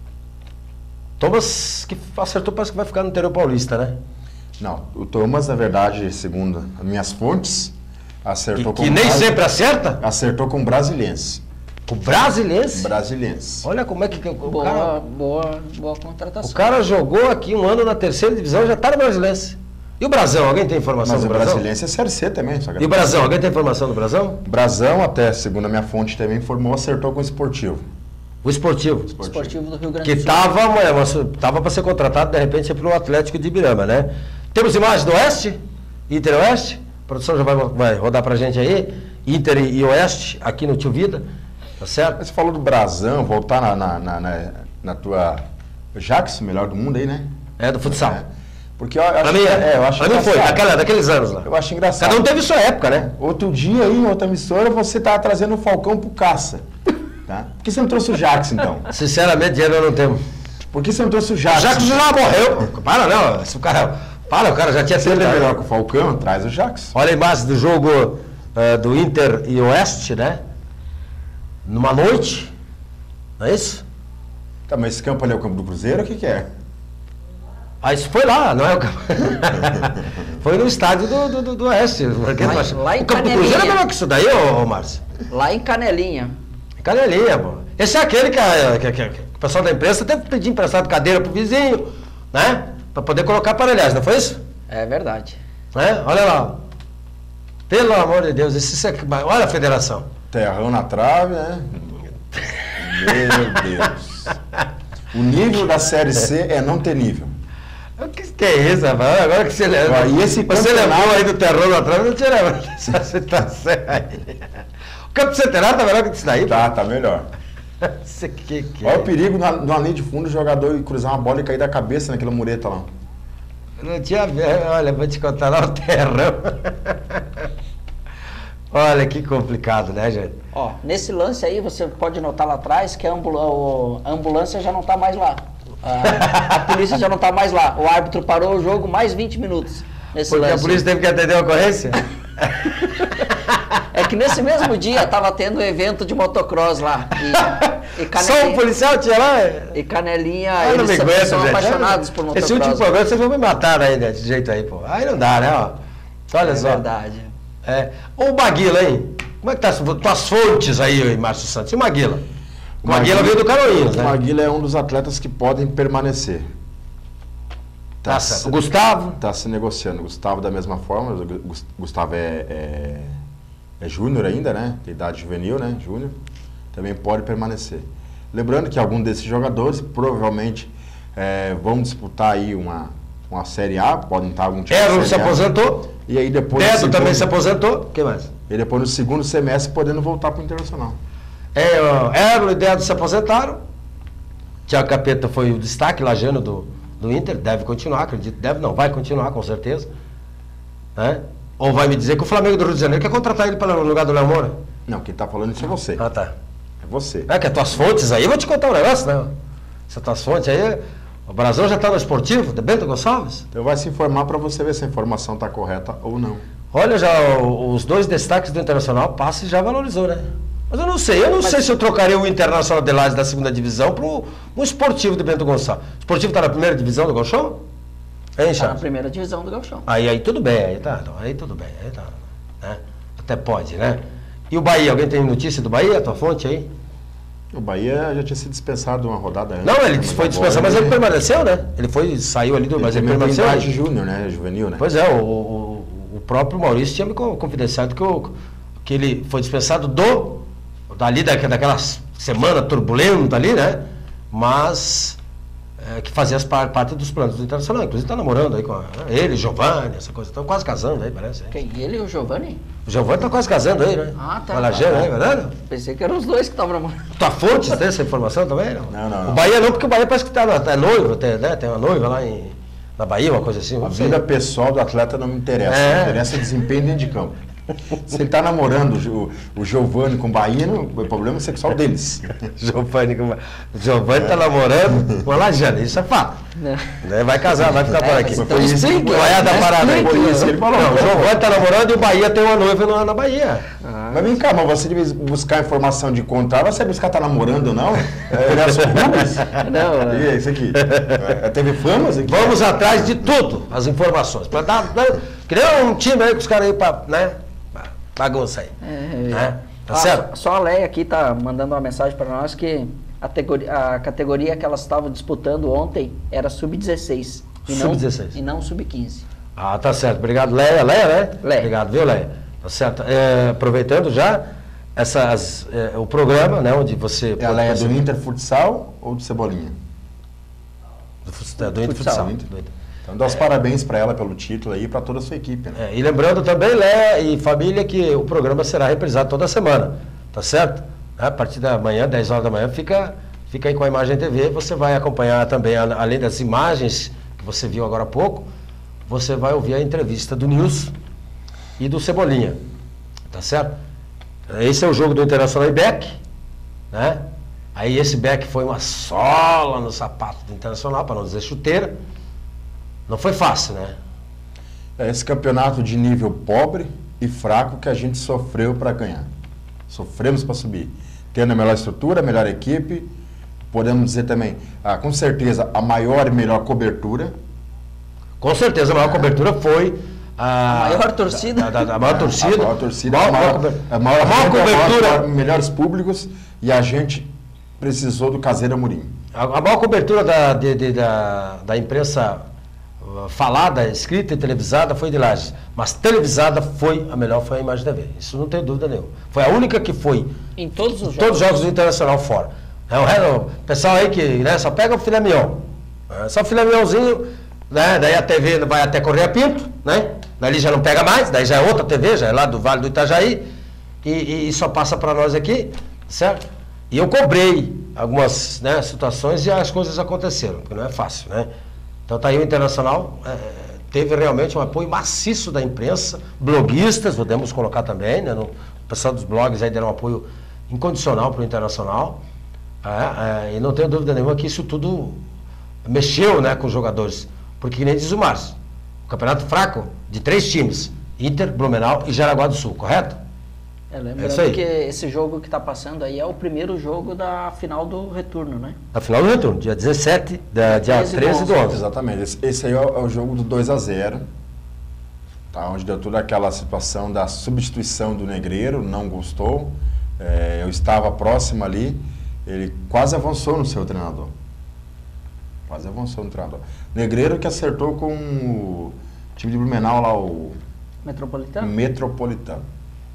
Thomas que acertou, parece que vai ficar no interior paulista, né? Não, o Thomas, na verdade, segundo as minhas fontes, acertou com que nem sempre acerta? Acertou com o Brasiliense. O Brasiliense? Brasiliense. Olha como é que Boa contratação. O cara jogou aqui um ano na 3ª divisão e já está no Brasiliense. E o Brasão? Alguém tem informação Mas do o Brasão? Brasiliense é Série C também. E o Brasão? Alguém tem informação do Brasão? Brasão, até segundo a minha fonte também informou, acertou com o Esportivo. O Esportivo. Esportivo do Rio Grande Que do Sul. estava para ser contratado, de repente, pelo Atlético de Ibirama, né? Temos imagem do Oeste? Inter e Oeste? A produção já vai rodar pra gente aí. Inter e Oeste, aqui no Tio Vida. Tá certo? Você falou do Brasão, voltar na tua Jackson, melhor do mundo aí, né? É, do futsal. Porque eu acho eu acho que foi, daqueles anos lá. Eu acho engraçado. Cada um teve sua época, né? Outro dia aí, em outra emissora, você tava trazendo o Falcão pro caça. Tá? Por que você não trouxe o Jackson, então? Sinceramente, dinheiro eu não tenho. Por que você não trouxe o Jackson? O Jackson já morreu. Para, não. Se o cara... o cara já tinha Se ele é 30 melhor anos. que o Falcão, traz o Jackson. Olha a imagem do jogo do Inter e Oeste, né? Numa noite. Não é isso? Tá, mas esse campo ali é o campo do Cruzeiro, o que é? Ah, isso foi lá, não é o campo. Foi no estádio do Oeste. Lá em o campo do Cruzeiro é Canelinha. melhor que isso daí, ô Márcio? Lá em Canelinha. Canelinha, pô. Esse é aquele que o pessoal da imprensa teve que pedir emprestado cadeira pro vizinho, né? Pra poder colocar aparelhagem, não foi isso? É verdade. Né? Olha lá. Pelo amor de Deus, olha a federação. Terrão na trave, né? Meu Deus. O nível da Série C é não ter nível. O que é isso, rapaz? Agora que você lembra. E esse você lembrou aí do terror lá atrás, não tinha lembrado dessa situação aí. O campo centenário tá melhor que isso daí? Tá melhor. Isso que Olha o perigo na linha de fundo o jogador cruzar uma bola e cair da cabeça naquela mureta lá. Não tinha olha, vou te contar lá o terrão. Olha que complicado, né, gente? Ó, nesse lance aí você pode notar lá atrás que a ambulância já não tá mais lá. A polícia já não tá mais lá. O árbitro parou o jogo mais 20 minutos. Nesse Porque lance. a polícia teve que atender a ocorrência? É que nesse mesmo dia tava tendo um evento de motocross lá. E Só um policial tinha lá? E Canelinha, não me eles aguento, são gente. apaixonados por motocross. Esse último programa vocês vão me matar aí desse jeito aí, pô. Aí não dá, né? Ó. Olha só. É verdade. O Maguila, hein? Como é que tá as tuas fontes aí, Márcio Santos? E o Maguila? O Maguila veio do Canoinhas, né? O Maguila é um dos atletas que podem permanecer. O Gustavo? Está se negociando. O Gustavo da mesma forma. O Gustavo é júnior ainda, né? Tem idade juvenil, né? Júnior. Também pode permanecer. Lembrando que alguns desses jogadores provavelmente vão disputar aí uma Série A, podem estar algum tipo Erlo de se Série A. aposentou. E aí depois... Dedo também se aposentou. O que mais? E depois no segundo semestre podendo voltar para o Internacional. Erlo e Dedo se aposentaram. Thiago Capeta foi o destaque lajano do Inter. Deve continuar, acredito. Deve não, vai continuar com certeza. Né? Ou vai me dizer que o Flamengo do Rio de Janeiro quer contratar ele para o lugar do Léo Moura? Não, quem está falando isso é você. Ah, tá. É você. Que as tuas fontes aí, eu vou te contar um negócio, né? Essas tuas fontes aí... O Brasão já está no esportivo, de Bento Gonçalves? Então vai se informar para você ver se a informação está correta ou não. Olha, já os 2 destaques do Internacional, Passe já valorizou, né? Mas eu não sei se eu trocaria o Internacional de Lages da 2ª divisão para o esportivo de Bento Gonçalves. O esportivo está na 1ª divisão do Gauchão? Está na 1ª divisão do Gauchão. Aí tudo bem, aí tudo bem, né? Até pode, né? E o Bahia, alguém tem notícia do Bahia, a tua fonte aí? O Bahia já tinha sido dispensado uma rodada antes. Não, ele foi dispensado, mas ele permaneceu, né? Saiu ali mas ele permaneceu. Idade júnior, né? Juvenil, né? Pois é, o próprio Maurício tinha me confidenciado que ele foi dispensado daquela semana turbulenta ali, né? Mas que fazia parte dos planos do Internacional. Inclusive está namorando aí com ele, Giovanni, essa coisa. Estão quase casando aí, parece. Quem? Ele e o Giovanni? O Giovanni está quase casando aí, né? Ah, tá. Com a Lagena, é verdade? Pensei que eram os dois que estavam namorando. Tua fonte tem essa informação também? Não. O Bahia não, porque o Bahia parece que é noivo, né? Tem uma noiva lá na Bahia, uma coisa assim. A vida pessoal do atleta não me interessa. Me interessa o desempenho dentro de campo. Se ele está namorando o Giovanni com o Bahia, o problema é sexual deles. Giovanni está namorando com a Lajana, isso é fato. Vai casar, vai ficar por aqui. Foi isso que ele falou. O Giovanni está namorando e o Bahia tem uma noiva na Bahia. Mas vem cá, mas você deve buscar informação de contrato, você sabe se o cara está namorando ou não? Não. E isso aqui? Teve fama? Vamos atrás de tudo, as informações. Para criar um time aí com os caras aí para, né? Bagunça aí. Tá certo? Só a Leia aqui tá mandando uma mensagem para nós que a categoria que elas estavam disputando ontem era sub-16. Sub-16. E não sub-15. Ah, tá certo. Obrigado, Leia. Leia, né? Leia. Obrigado, viu, Leia? Tá certo. Aproveitando já o programa, né? Onde você... Ela é do Inter Futsal ou do Cebolinha? Do Inter Futsal. Então, dá os parabéns para ela pelo título aí e para toda a sua equipe. Né? E lembrando também, Lé e família, que o programa será reprisado toda semana, tá certo? A partir da manhã, 10 horas da manhã, fica aí com a Imagem TV, você vai acompanhar também, além das imagens que você viu agora há pouco, você vai ouvir a entrevista do Nilson e do Cebolinha, tá certo? Esse é o jogo do Internacional e Beck, né? Aí esse Beck foi uma sola no sapato do Internacional, para não dizer chuteira. Não foi fácil, né? Esse campeonato de nível pobre e fraco que a gente sofreu para ganhar. Sofremos para subir. Tendo a melhor estrutura, a melhor equipe, podemos dizer também, com certeza, a maior e melhor cobertura. Com certeza, a maior cobertura foi a maior torcida. A maior torcida. A maior torcida, a maior cobertura, melhores públicos, e a gente precisou do Caseiro Amorim. A maior cobertura da imprensa falada, escrita e televisada foi de Lages, mas televisada foi a melhor, foi a Imagem TV. Isso não tem dúvida nenhuma. Foi a única que foi em todos os jogos do Internacional fora. O pessoal aí que, né, só pega o filé mignon. Só o filé mignonzinho, né? Daí a TV vai até Correia Pinto, né? Dali já não pega mais, daí já é outra TV, já é lá do Vale do Itajaí, e só passa para nós aqui, certo? E eu cobrei algumas, né, situações e as coisas aconteceram, porque não é fácil, né? Então tá aí o Internacional, teve realmente um apoio maciço da imprensa, bloguistas, podemos colocar também, né? O pessoal dos blogs aí deram um apoio incondicional para o Internacional, e não tenho dúvida nenhuma que isso tudo mexeu, né, com os jogadores, porque nem diz o Márcio, o campeonato fraco de 3 times, Inter, Blumenau e Jaraguá do Sul, correto? Lembrando que esse jogo que está passando aí é o primeiro jogo da final do retorno, né? A final do retorno, dia 17, dia 13 do 11. Exatamente, esse aí é o jogo do 2-0, tá, onde deu toda aquela situação da substituição do Negreiro, não gostou, eu estava próximo ali, ele quase avançou no seu treinador. Negreiro que acertou com o time de Blumenau lá, o Metropolitano.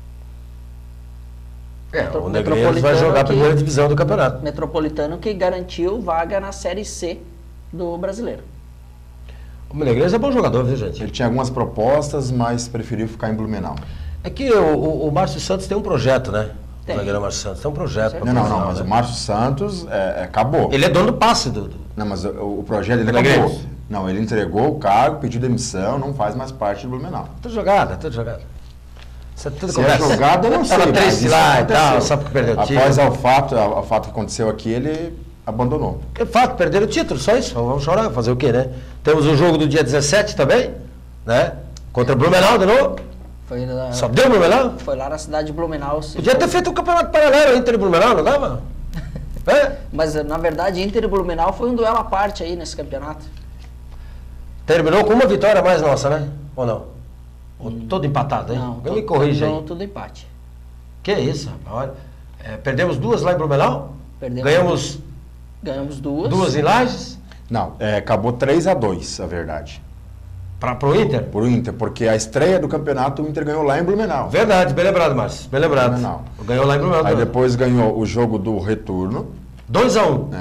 O Negreiros vai jogar a primeira divisão do campeonato. Metropolitano que garantiu vaga na Série C do Brasileiro. O Negreiros é bom jogador, viu, gente? Ele tinha algumas propostas, mas preferiu ficar em Blumenau. É que o Márcio Santos tem um projeto, né? Tem. O zagueiro Márcio Santos tem um projeto. Não, mas o Márcio Santos acabou. Ele é dono do passe do... Não, mas o projeto dele acabou. Não, ele entregou o cargo, pediu demissão, não faz mais parte do Blumenau. Tudo jogado. Isso é tudo conversa. Se é jogado, eu não sei. Tava triste lá e tal, só porque perdeu o título. Após o fato que aconteceu aqui, ele abandonou. É fato, perderam o título, só isso. Vamos chorar, fazer o quê, né? Temos o jogo do dia 17 também, né? Contra o Blumenau de novo. Só deu Blumenau? Foi lá na cidade de Blumenau. Podia ter feito um campeonato paralelo Inter e Blumenau, não dava? Mas na verdade Inter e Blumenau foi um duelo à parte aí nesse campeonato. Terminou com uma vitória a mais nossa, né? Ou não? Todo empatado, hein? Não, me corrija aí. Tudo empate. Que isso, rapaz? Olha, perdemos 2 lá em Blumenau? Ganhamos 2. 2 em Lages? Não, acabou 3-2, a verdade. Pro Inter? Pro Inter, porque a estreia do campeonato o Inter ganhou lá em Blumenau. Verdade, bem lembrado, Márcio. Bem lembrado. Blumenau. Ganhou lá em Blumenau. Aí depois ganhou o jogo do retorno. 2-1.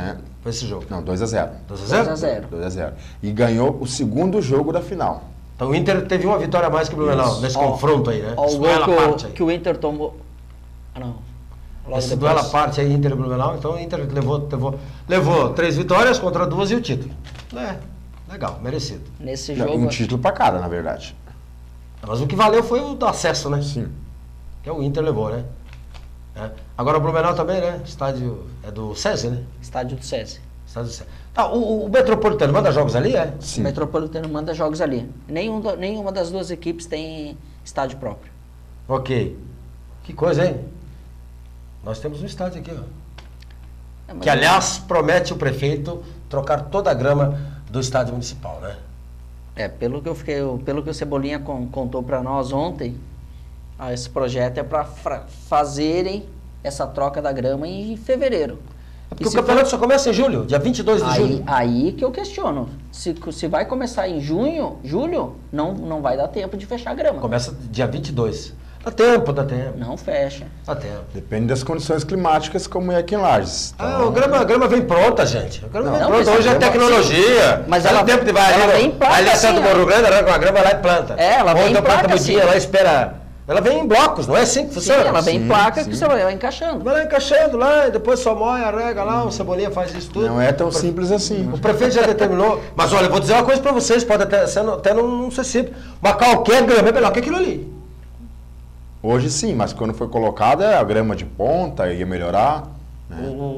Foi esse jogo? Não, 2-0. 2x0? 2-0. E ganhou o segundo jogo da final. Então o Inter teve uma vitória a mais que o Blumenau nesse confronto aí, né? Ó, o gol que o Inter tomou... Ah, não. Logo esse depois. duelo à parte aí, Inter e Blumenau, então o Inter levou 3 vitórias contra 2 e o título. Legal, merecido. Nesse jogo... Um título pra cada, na verdade. Mas o que valeu foi o do acesso, né? Sim. Que o Inter levou, né? Agora o Blumenau também, né? Estádio é do SESI, né? Estádio do SESI. Estádio do SESI. Tá, o Metropolitano manda jogos ali, é? Sim. O Metropolitano manda jogos ali. Nenhuma das duas equipes tem estádio próprio. Ok. Que coisa, hein? Nós temos um estádio aqui, ó. Que, aliás, promete o prefeito trocar toda a grama do estádio municipal, né? Pelo que o Cebolinha contou para nós ontem, esse projeto é para fazerem essa troca da grama em fevereiro. Porque o campeonato só começa em julho, dia 22 de julho. Aí que eu questiono. Se vai começar em julho, não vai dar tempo de fechar a grama. Começa dia 22. Dá tempo. Não fecha. Dá tempo. Depende das condições climáticas, como é aqui em Lages. Então... a grama vem pronta, gente. A grama vem pronta. Hoje é tecnologia. Mas ela tempo de vai ela vem em placa, ali assim, do Morro Grande, arranca uma grama lá e planta. Ela vem em placa, planta assim. ela espera... Ela vem em blocos, não é assim que funciona? Sim, ela vem em placa que você vai encaixando. Vai lá encaixando lá, e depois só moe, arrega lá, o Cebolinha faz isso tudo. Não é tão simples assim. O prefeito já determinou. Mas olha, eu vou dizer uma coisa pra vocês, pode até não ser simples. Mas qualquer grama é melhor que aquilo ali. Hoje sim, mas quando foi colocada a grama de ponta ia melhorar. Né?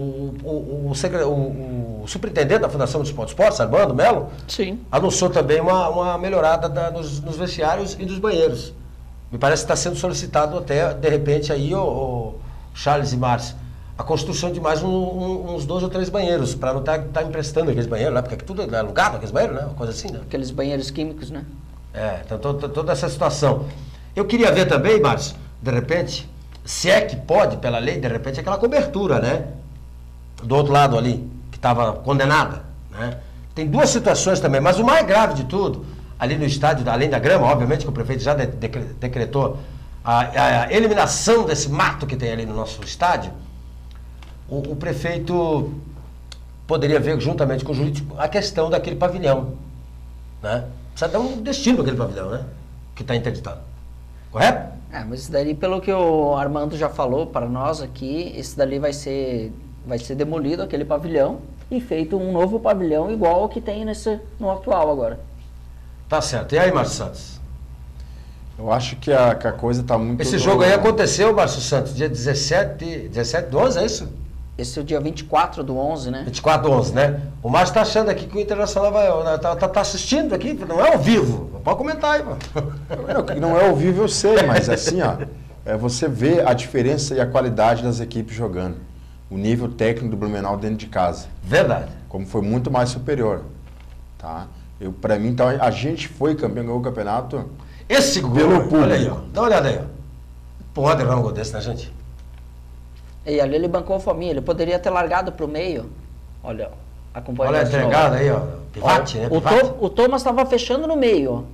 O superintendente da Fundação Municipal de Esportes, Armando Melo, Sim. anunciou também uma melhorada nos vestiários e nos banheiros. Me parece que está sendo solicitado até, de repente, aí, o Charles e Márcio, a construção de mais uns 2 ou 3 banheiros, para não estar emprestando aqueles banheiros lá, porque tudo é alugado, aqueles banheiros, né? Uma coisa assim, né? Aqueles banheiros químicos, né? Então toda essa situação. Eu queria ver também, Márcio, de repente, se é que pode, pela lei, de repente, aquela cobertura, né? Do outro lado ali, que estava condenada, né? Tem 2 situações também, mas o mais grave de tudo, ali no estádio, além da grama, obviamente que o prefeito já decretou a eliminação desse mato que tem ali no nosso estádio, o prefeito poderia ver, juntamente com o jurídico, a questão daquele pavilhão, né? Precisa dar um destino para aquele pavilhão, né? Que está interditado. Correto? Mas isso daí, pelo que o Armando já falou para nós aqui, esse dali vai ser demolido, aquele pavilhão, e feito um novo pavilhão igual ao que tem no atual agora. Tá certo. E aí, Márcio Santos? Eu acho que a coisa está muito... Esse jogo aí aconteceu, Márcio Santos, dia 17 do 11, é isso? Esse é o dia 24 do 11, né? 24 do 11, né? O Márcio está achando aqui que o Internacional tá assistindo aqui, não é ao vivo. Pode comentar aí, mano. Não é ao vivo, eu sei, mas assim, ó, você vê a diferença e a qualidade das equipes jogando. O nível técnico do Blumenau dentro de casa. Verdade. Como foi muito mais superior, tá? Para mim, então, a gente foi campeão, ganhou o campeonato. Esse gol, pelo público. Olha aí, ó. Dá uma olhada aí, ó. Pode errar um gol desse, né, gente? E ali ele bancou o Fominha, ele poderia ter largado pro meio. Olha, acompanha. Olha a entregada aí, ó. Pivate, né? O Thomas estava fechando no meio, ó.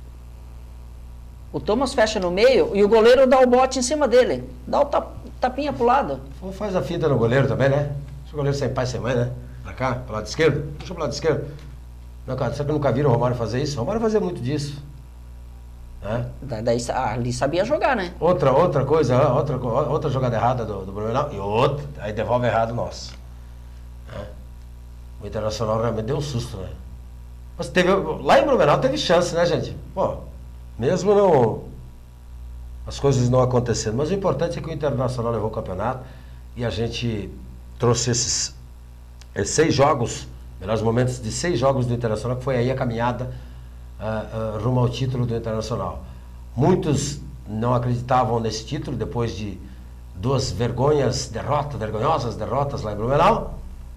O Thomas fecha no meio e o goleiro dá o bote em cima dele. Dá o tapinha pro lado. Ou faz a finta no goleiro também, né? Deixa o goleiro sem pai, sem mãe, né? Pra cá, pro lado esquerdo. Puxa pro lado esquerdo. Não, cara, será que nunca viram o Romário fazer isso? O Romário fazia muito disso. Daí ali sabia jogar, né? Outra coisa, outra jogada errada do Blumenau e outra, aí devolve errado o nosso. O Internacional realmente deu um susto, né? Mas lá em Blumenau teve chance, né, gente? Pô, mesmo não, as coisas não acontecendo, mas o importante é que o Internacional levou o campeonato e a gente trouxe esses 6 jogos, melhores momentos de 6 jogos do Internacional, que foi aí a caminhada rumo ao título do Internacional. Muitos não acreditavam nesse título depois de 2 vergonhosas derrotas lá em Blumenau,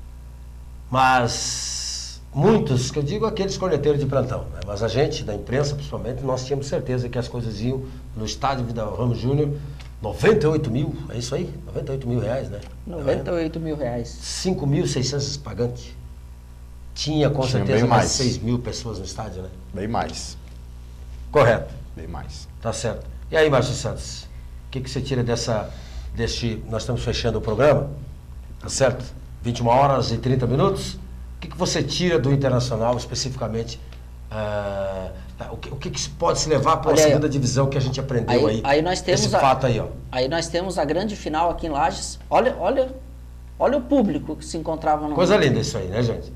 mas muitos, que eu digo aqueles corneteiros de plantão, né? Mas a gente, da imprensa principalmente, nós tínhamos certeza que as coisas iam no estádio Vidal Ramos Júnior, 98 mil, é isso aí? 98 mil reais, né? 98 mil reais. 5.600 pagantes. Tinha com certeza mais 6 mil pessoas no estádio, né? Bem mais. Correto. Bem mais. Tá certo. E aí, Márcio Santos, o que você tira deste... Nós estamos fechando o programa, tá certo? 21 horas e 30 minutos. O que você tira do Internacional especificamente? O que pode se levar para a segunda divisão que a gente aprendeu aí nós temos esse fato aí, ó. Aí nós temos a grande final aqui em Lages. Olha o público que se encontrava no... Coisa linda isso aí, né, gente?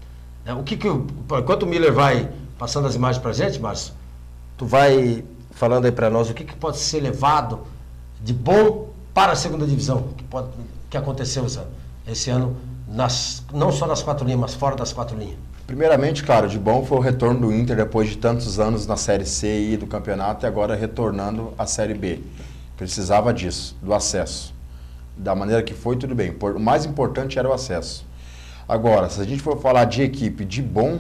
Enquanto o Miller vai passando as imagens para a gente, Márcio, tu vai falando aí para nós o que pode ser levado de bom para a segunda divisão, que aconteceu esse ano, não só nas 4 linhas, mas fora das 4 linhas. Primeiramente, claro, de bom foi o retorno do Inter depois de tantos anos na Série C e do campeonato e agora retornando à Série B. Precisava disso, do acesso. Da maneira que foi, tudo bem. O mais importante era o acesso. Agora, se a gente for falar de equipe de bom,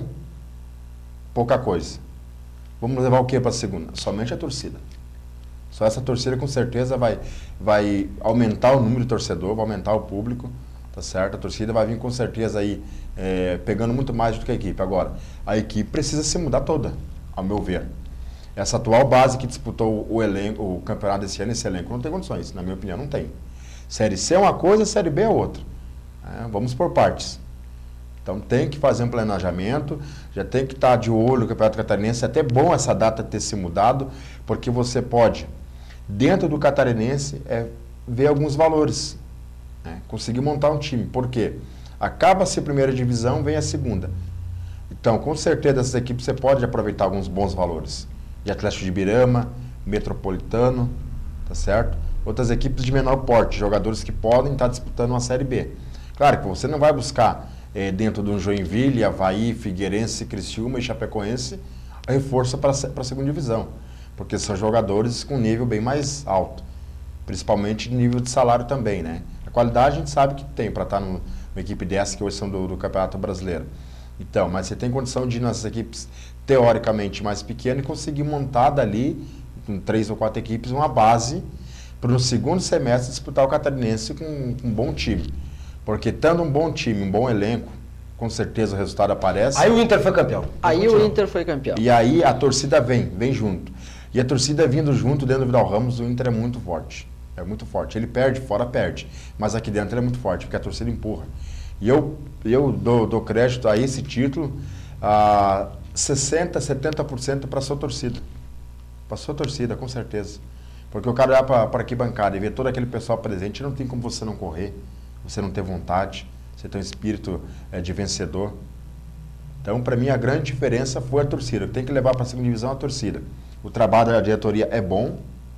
pouca coisa. Vamos levar o que para a segunda? Somente a torcida. Só essa torcida com certeza vai aumentar o número de torcedor, vai aumentar o público, tá certo? A torcida vai vir com certeza aí pegando muito mais do que a equipe. Agora, a equipe precisa se mudar toda, ao meu ver. Essa atual base que disputou o campeonato desse ano, esse elenco não tem condições, na minha opinião, não tem. Série C é uma coisa, Série B é outra. Vamos por partes. Então tem que fazer um planejamento, já tem que estar de olho no Campeonato Catarinense. É até bom essa data ter se mudado, porque você pode, dentro do Catarinense, ver alguns valores. Conseguir montar um time. Por quê? Acaba-se a primeira divisão, vem a segunda. Então, com certeza, dessas equipes você pode aproveitar alguns bons valores. De Atlético de Ibirama, Metropolitano, tá certo? Outras equipes de menor porte, jogadores que podem estar disputando uma Série B. Claro que você não vai buscar dentro de um Joinville, Avaí, Figueirense, Criciúma e Chapecoense reforço para a segunda divisão, porque são jogadores com nível bem mais alto, principalmente nível de salário também, né? A qualidade a gente sabe que tem para estar numa equipe dessa que hoje são do Campeonato Brasileiro. Então, mas você tem condição de ir nas equipes teoricamente mais pequenas e conseguir montar dali, com 3 ou 4 equipes, uma base para no segundo semestre disputar o Catarinense com um bom time. Porque tendo um bom time, um bom elenco, com certeza o resultado aparece. Aí o Inter foi campeão. O Inter foi campeão. E aí a torcida vem junto. E a torcida vindo junto dentro do Vidal Ramos, o Inter é muito forte. É muito forte. Ele perde, fora perde. Mas aqui dentro ele é muito forte, porque a torcida empurra. E eu dou crédito a esse título, a 60%, 70% para a sua torcida. Para a sua torcida, com certeza. Porque o cara olhar para a arquibancada e ver todo aquele pessoal presente, não tem como você não correr. Você não ter vontade, você ter um espírito de vencedor. Então, para mim, a grande diferença foi a torcida. Tem que levar para a segunda divisão a torcida. O trabalho da diretoria é bom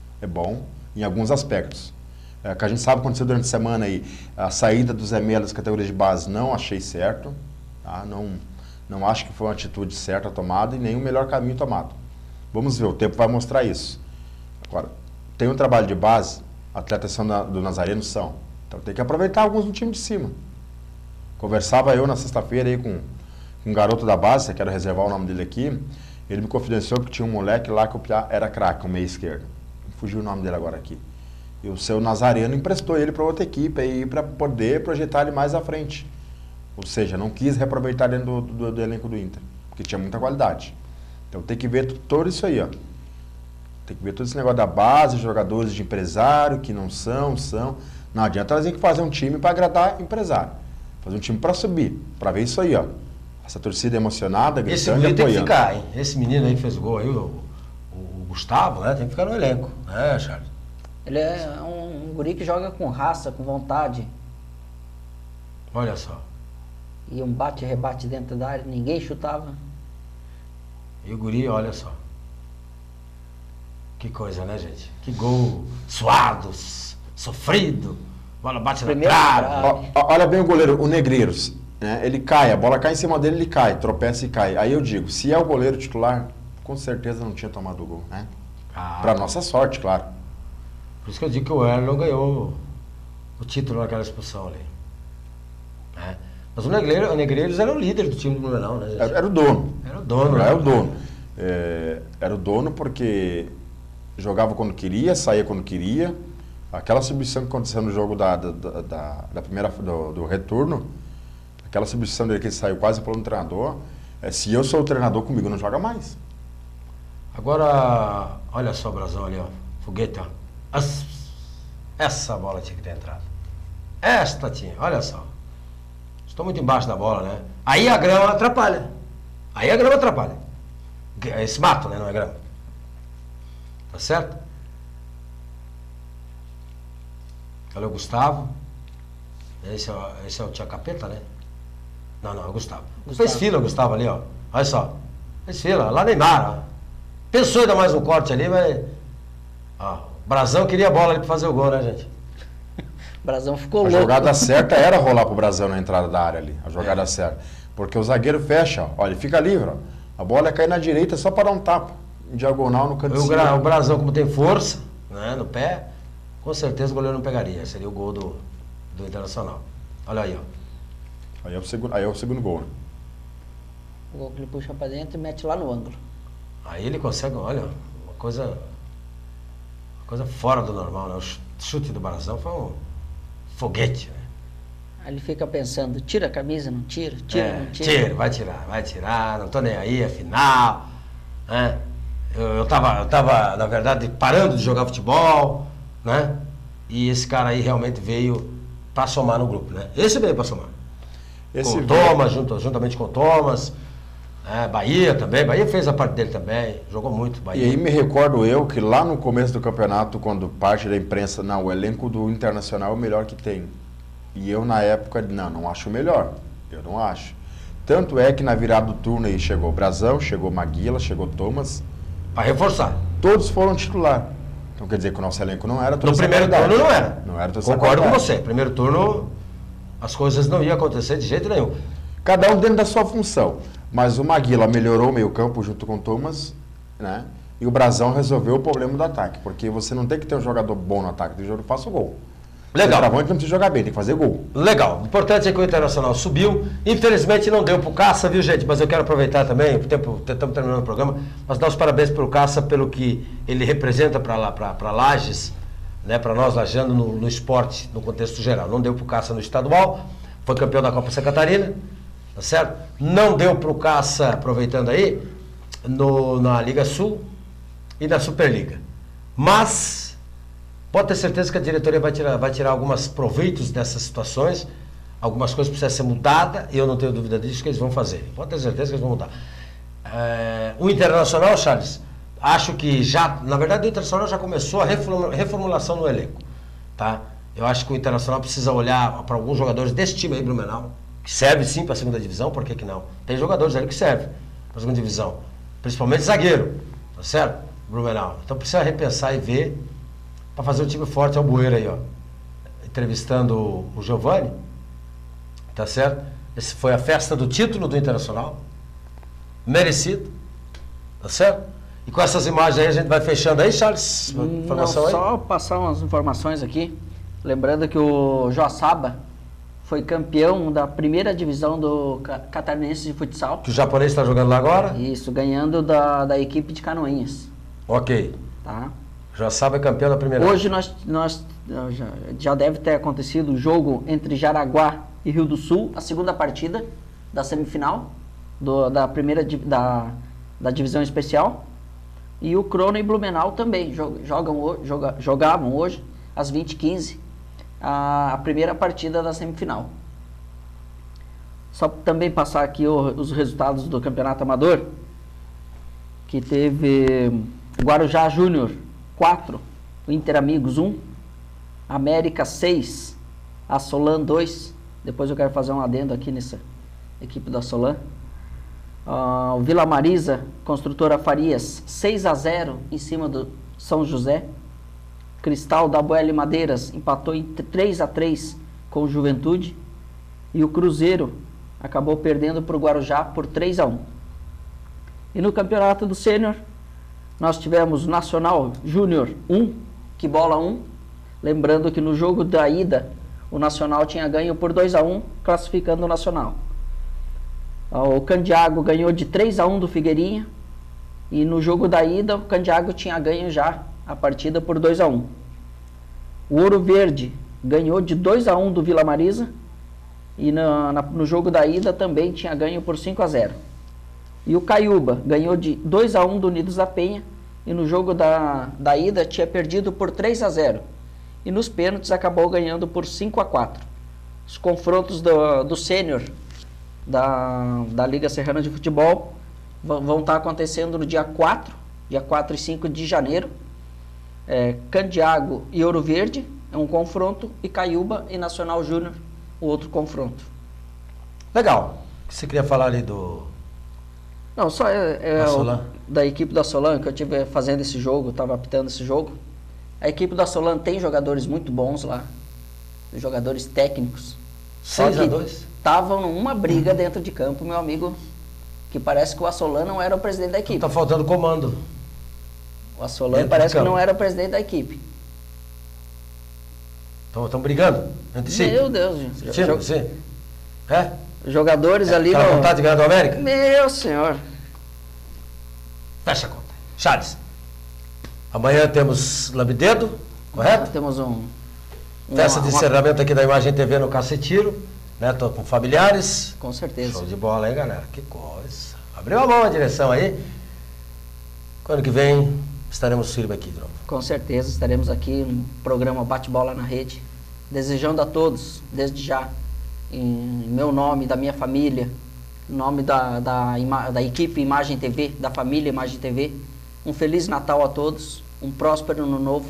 em alguns aspectos. Que a gente sabe aconteceu durante a semana aí, a saída do Zé Melo das categorias de base, não achei certo. Tá? Não acho que foi uma atitude certa tomada e nem o melhor caminho tomado. Vamos ver, o tempo vai mostrar isso. Agora, tem um trabalho de base, atletas são do Nazareno são. Então tem que aproveitar alguns do time de cima. Conversava eu na sexta-feira aí com um garoto da base, eu quero reservar o nome dele aqui. Ele me confidenciou que tinha um moleque lá que era craque, o meio esquerdo. Fugiu o nome dele agora aqui. E o seu Nazareno emprestou ele para outra equipe aí para poder projetar ele mais à frente. Ou seja, não quis reaproveitar dentro do elenco do Inter, porque tinha muita qualidade. Então tem que ver tudo isso aí, ó. Tem que ver todo esse negócio da base, jogadores de empresário que não são. Não adianta trazer que fazer um time para agradar empresário. Fazer um time para subir, para ver isso aí, ó. Essa torcida emocionada, gritando e apoiando. Esse menino tem que ficar, hein? Esse menino aí que fez o gol aí, o Gustavo, né? Tem que ficar no elenco, né, Charles? Ele é um guri que joga com raça, com vontade. Olha só. E um bate e rebate dentro da área, ninguém chutava. E o guri, olha só. Que coisa, né, gente? Que gol suado, sofrido, bola bate na trave. Olha bem o goleiro, o Negreiros, né? Ele cai, a bola cai em cima dele, ele cai, tropeça e cai. Aí eu digo, se é o goleiro titular, com certeza não tinha tomado o gol, né? Para nossa sorte, claro. Por isso que eu digo que o Erlon ganhou o título naquela expulsão ali. Né? Mas o Negreiros era o líder do time do Blumenau, né, gente? Era o dono. Era o dono, né? Era o dono. Era o dono porque jogava quando queria, saía quando queria. Aquela substituição que aconteceu no jogo da primeira, do retorno, aquela substituição dele que ele saiu quase pelo treinador, se eu sou o treinador, comigo não joga mais. Agora, olha só o Brasão ali, ó. Foguete, ó. Essa bola tinha que ter entrado. Esta tinha, olha só. Estou muito embaixo da bola, né? Aí a grama atrapalha. Esse mato, né? Não é grama. Tá certo? Olha o Gustavo. Esse é o Tia Capeta, né? Não, é o Gustavo. Fez fila o Gustavo ali, ó. Olha só. Fez fila. Lá Neymar, ó. Pensou em dar mais um corte ali, mas... Ó, o Brazão queria a bola ali pra fazer o gol, né, gente? O Brazão ficou louco. A jogada certa era rolar pro Brazão na entrada da área ali. A jogada certa. Porque o zagueiro fecha, ó. Olha, ele fica livre, ó. A bola cai na direita só para dar um tapa. Em diagonal no canto. O Brazão, como tem força, né, no pé, com certeza o goleiro não pegaria. Seria o gol do Internacional. Olha aí, ó. Aí é o segundo gol, né? O gol que ele puxa pra dentro e mete lá no ângulo. Aí ele consegue, olha, uma coisa fora do normal, né? O chute do Brazão foi um foguete, né? Aí ele fica pensando, tira a camisa, não tira, não tira. Vai tirar, não tô nem aí, é final, né? Eu tava, na verdade, parando de jogar futebol, né? E esse cara aí realmente veio para somar no grupo, né? Esse veio para somar. Com o Thomas, juntamente com o Thomas, Bahia também, Bahia fez a parte dele também, jogou muito, Bahia. E aí me recordo eu que lá no começo do campeonato, quando parte da imprensa, não, o elenco do Internacional é o melhor que tem. E eu na época, não acho o melhor, eu não acho. Tanto é que na virada do turno aí chegou o Brazão, chegou Maguila, chegou Thomas. Para reforçar. Todos foram titular. Então quer dizer que o nosso elenco não era toda no primeiro turno não era. Não era toda Concordo com você. Primeiro turno, as coisas não iam acontecer de jeito nenhum. Cada um dentro da sua função. Mas o Maguila melhorou o meio campo junto com o Thomas, né? E o Brazão resolveu o problema do ataque. Porque você não tem que ter um jogador bom no ataque, tem que jogador que faça o gol. Legal. Não precisa jogar bem, tem que fazer gol. Legal. O importante é que o Internacional subiu. Infelizmente não deu pro Caça, viu, gente? Mas eu quero aproveitar também, estamos terminando o programa, mas dar os parabéns pro Caça pelo que ele representa para Lages, né? Para nós lajeando no esporte, no contexto geral. Não deu pro Caça no estadual, foi campeão da Copa Santa Catarina, tá certo? Não deu pro Caça, aproveitando aí, na Liga Sul e na Superliga. Mas pode ter certeza que a diretoria vai tirar alguns proveitos dessas situações, algumas coisas precisam ser mudadas, e eu não tenho dúvida disso que eles vão fazer. Pode ter certeza que eles vão mudar. O Internacional, Charles, acho que já, na verdade o Internacional já começou a reformulação no elenco, tá? Eu acho que o Internacional precisa olhar para alguns jogadores desse time aí, Blumenau, que serve sim para a segunda divisão, por que não? Tem jogadores ali que servem para a segunda divisão, principalmente zagueiro, tá certo? Blumenau. Então precisa repensar e ver, para fazer um time forte. É o Bueira aí, ó, entrevistando o Giovani, tá certo? Esse foi a festa do título do Internacional, merecido, tá certo? E com essas imagens aí a gente vai fechando aí, Charles? Informação só aí? Passar umas informações aqui, lembrando que o Joaçaba foi campeão da primeira divisão do Catarinense de Futsal. Que o japonês está jogando lá agora? Isso, ganhando da equipe de Canoinhas. Ok. Tá? Joaçaba é campeão da primeira. Hoje já deve ter acontecido o jogo entre Jaraguá e Rio do Sul, a segunda partida da semifinal da primeira da divisão especial. E o Crona e Blumenau também jogavam hoje às 20h15 a primeira partida da semifinal. Só também passar aqui os resultados do Campeonato Amador, que teve Guarujá Júnior 4, Inter Amigos 1, América 6, a Solan 2. Depois eu quero fazer um adendo aqui nessa equipe da Solan. O Vila Marisa, Construtora Farias 6-0 em cima do São José. Cristal da Boelle Madeiras empatou em 3-3 com o Juventude. E o Cruzeiro acabou perdendo para o Guarujá por 3-1. E no Campeonato do Sênior, nós tivemos Nacional Júnior 1, que bola 1. Lembrando que no jogo da ida, o Nacional tinha ganho por 2-1, classificando o Nacional. O Candiago ganhou de 3-1 do Figueirinha. E no jogo da ida, o Candiago tinha ganho já a partida por 2-1. O Ouro Verde ganhou de 2-1 do Vila Marisa. E no jogo da ida também tinha ganho por 5-0. E o Caiúba ganhou de 2-1 do Unidos da Penha. E no jogo da ida tinha perdido por 3-0. E nos pênaltis acabou ganhando por 5-4. os confrontos do sênior da Liga Serrana de Futebol vão estar acontecendo no dia 4 e 5 de janeiro. Candiago e Ouro Verde é um confronto, e Caiúba e Nacional Júnior o outro confronto. Legal. O que você queria falar ali do... Não, só da equipe da Solan, que eu estive fazendo esse jogo, estava apitando esse jogo. A equipe da Solan tem jogadores muito bons lá, jogadores técnicos. 6-2? Estavam numa briga dentro de campo, meu amigo, que parece que o Assolan não era o presidente da equipe. Tá faltando comando. O Assolan parece que não era o presidente da equipe. Estão brigando entre si? Meu Deus, gente. Sim. Jogadores ali... Aquela vontade de ganhar do América? Meu senhor. Fecha a conta. Charles. Amanhã temos Lambidedo, correto? Temos festa de encerramento aqui da Imagem TV no Cacetiro, né? Tô com familiares. Com certeza. Show de bola, hein, galera? Que coisa. Abriu a mão a direção aí. Ano que vem estaremos firmes aqui de novo. Com certeza, estaremos aqui no programa Bate-Bola na Rede, desejando a todos, desde já, em meu nome, da minha família, em nome da equipe Imagem TV, da família Imagem TV, um Feliz Natal a todos, um próspero Ano Novo,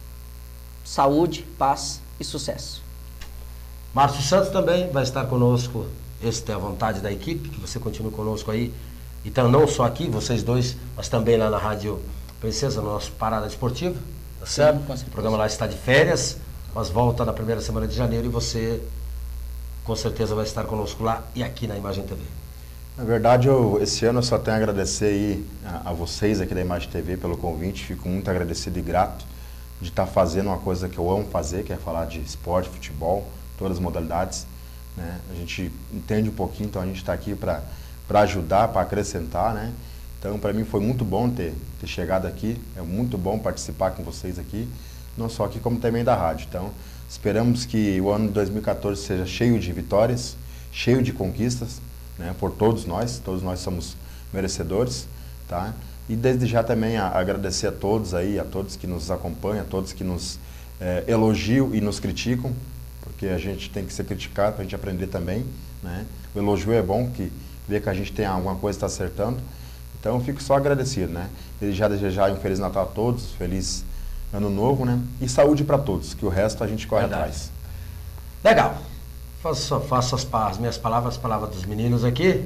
saúde, paz e sucesso. Márcio Santos também vai estar conosco, esta é a vontade da equipe, que você continue conosco aí, então não só aqui, vocês dois, mas também lá na Rádio Princesa, no nosso Parada Esportiva, tá certo? Sim, o programa lá está de férias, mas volta na primeira semana de janeiro e você com certeza vai estar conosco lá e aqui na Imagem TV. Na verdade, esse ano eu só tenho a agradecer aí a vocês aqui da Imagem TV pelo convite, fico muito agradecido e grato de estar fazendo uma coisa que eu amo fazer, que é falar de esporte, futebol, todas as modalidades, né? A gente entende um pouquinho, então a gente está aqui para ajudar, para acrescentar, né? Então, para mim foi muito bom ter chegado aqui, é muito bom participar com vocês aqui, não só aqui como também da rádio. Então, esperamos que o ano de 2014 seja cheio de vitórias, cheio de conquistas, né, por todos nós somos merecedores, tá? E desde já também agradecer a todos aí, a todos que nos acompanham, a todos que nos elogiam e nos criticam, porque a gente tem que ser criticado para a gente aprender também, né? O elogio é bom, que vê que a gente tem alguma coisa que está acertando. Então eu fico só agradecido, né? Desejar um Feliz Natal a todos, Feliz Ano Novo, né? E saúde para todos, que o resto a gente corre atrás. Legal. Faço as minhas palavras, as palavras dos meninos aqui,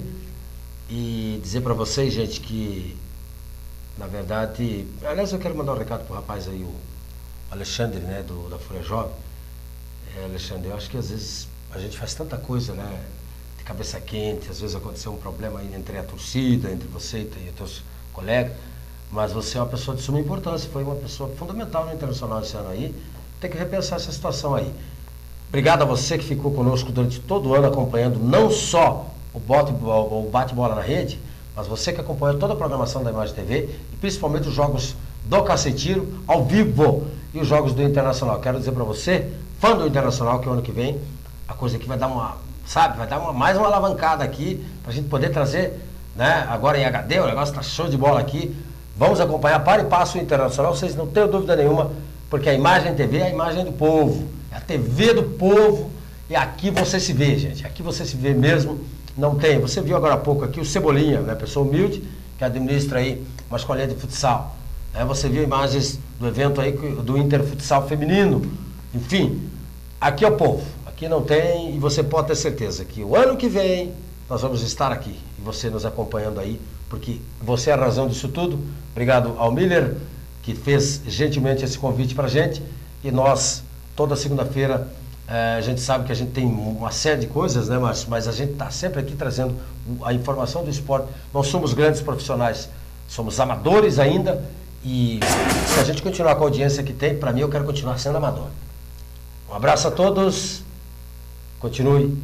e dizer para vocês, gente, que na verdade, aliás, eu quero mandar um recado pro rapaz aí, o Alexandre, né, da Folha Jovem. Alexandre, eu acho que às vezes a gente faz tanta coisa, né, de cabeça quente, às vezes aconteceu um problema aí entre a torcida, entre você e teus colegas, mas você é uma pessoa de suma importância, foi uma pessoa fundamental no Internacional esse ano aí, tem que repensar essa situação aí. Obrigado a você que ficou conosco durante todo o ano acompanhando não só o bate-bola na rede, mas você que acompanhou toda a programação da Imagem TV e principalmente os jogos do Cacetiro ao vivo e os jogos do Internacional. Quero dizer para você, fã do Internacional, que o ano que vem a coisa aqui vai dar mais uma alavancada aqui para a gente poder trazer, né, agora em HD, o negócio está show de bola aqui. Vamos acompanhar para e passo o Internacional, vocês não tenham dúvida nenhuma, porque a Imagem TV é a imagem do povo, é a TV do povo, e aqui você se vê, gente, aqui você se vê mesmo, não tem. Você viu agora há pouco aqui o Cebolinha, né, pessoa humilde, que administra aí uma escolinha de futsal. Você viu imagens do evento aí do Interfutsal feminino, enfim, aqui é o povo, aqui não tem, e você pode ter certeza que o ano que vem nós vamos estar aqui, e você nos acompanhando aí, porque você é a razão disso tudo. Obrigado ao Miller, que fez gentilmente esse convite para a gente, e nós, toda segunda-feira, a gente sabe que a gente tem uma série de coisas, né, mas a gente está sempre aqui trazendo a informação do esporte. Não somos grandes profissionais, somos amadores ainda, e se a gente continuar com a audiência que tem, para mim eu quero continuar sendo amador. Um abraço a todos, continue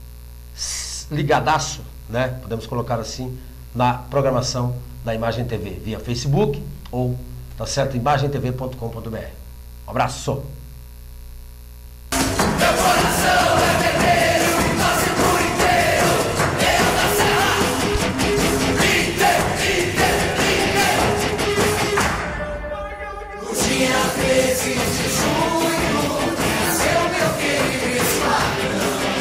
ligadaço, né, podemos colocar assim, na programação da Imagem TV, via Facebook ou, tá certo, imagentv.com.br. Um abraço! Meu coração é vermelho e torce por inteiro. Eu da Serra, Inter. No dia 13 de junho, nasceu meu querido Ismael.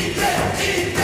Inter,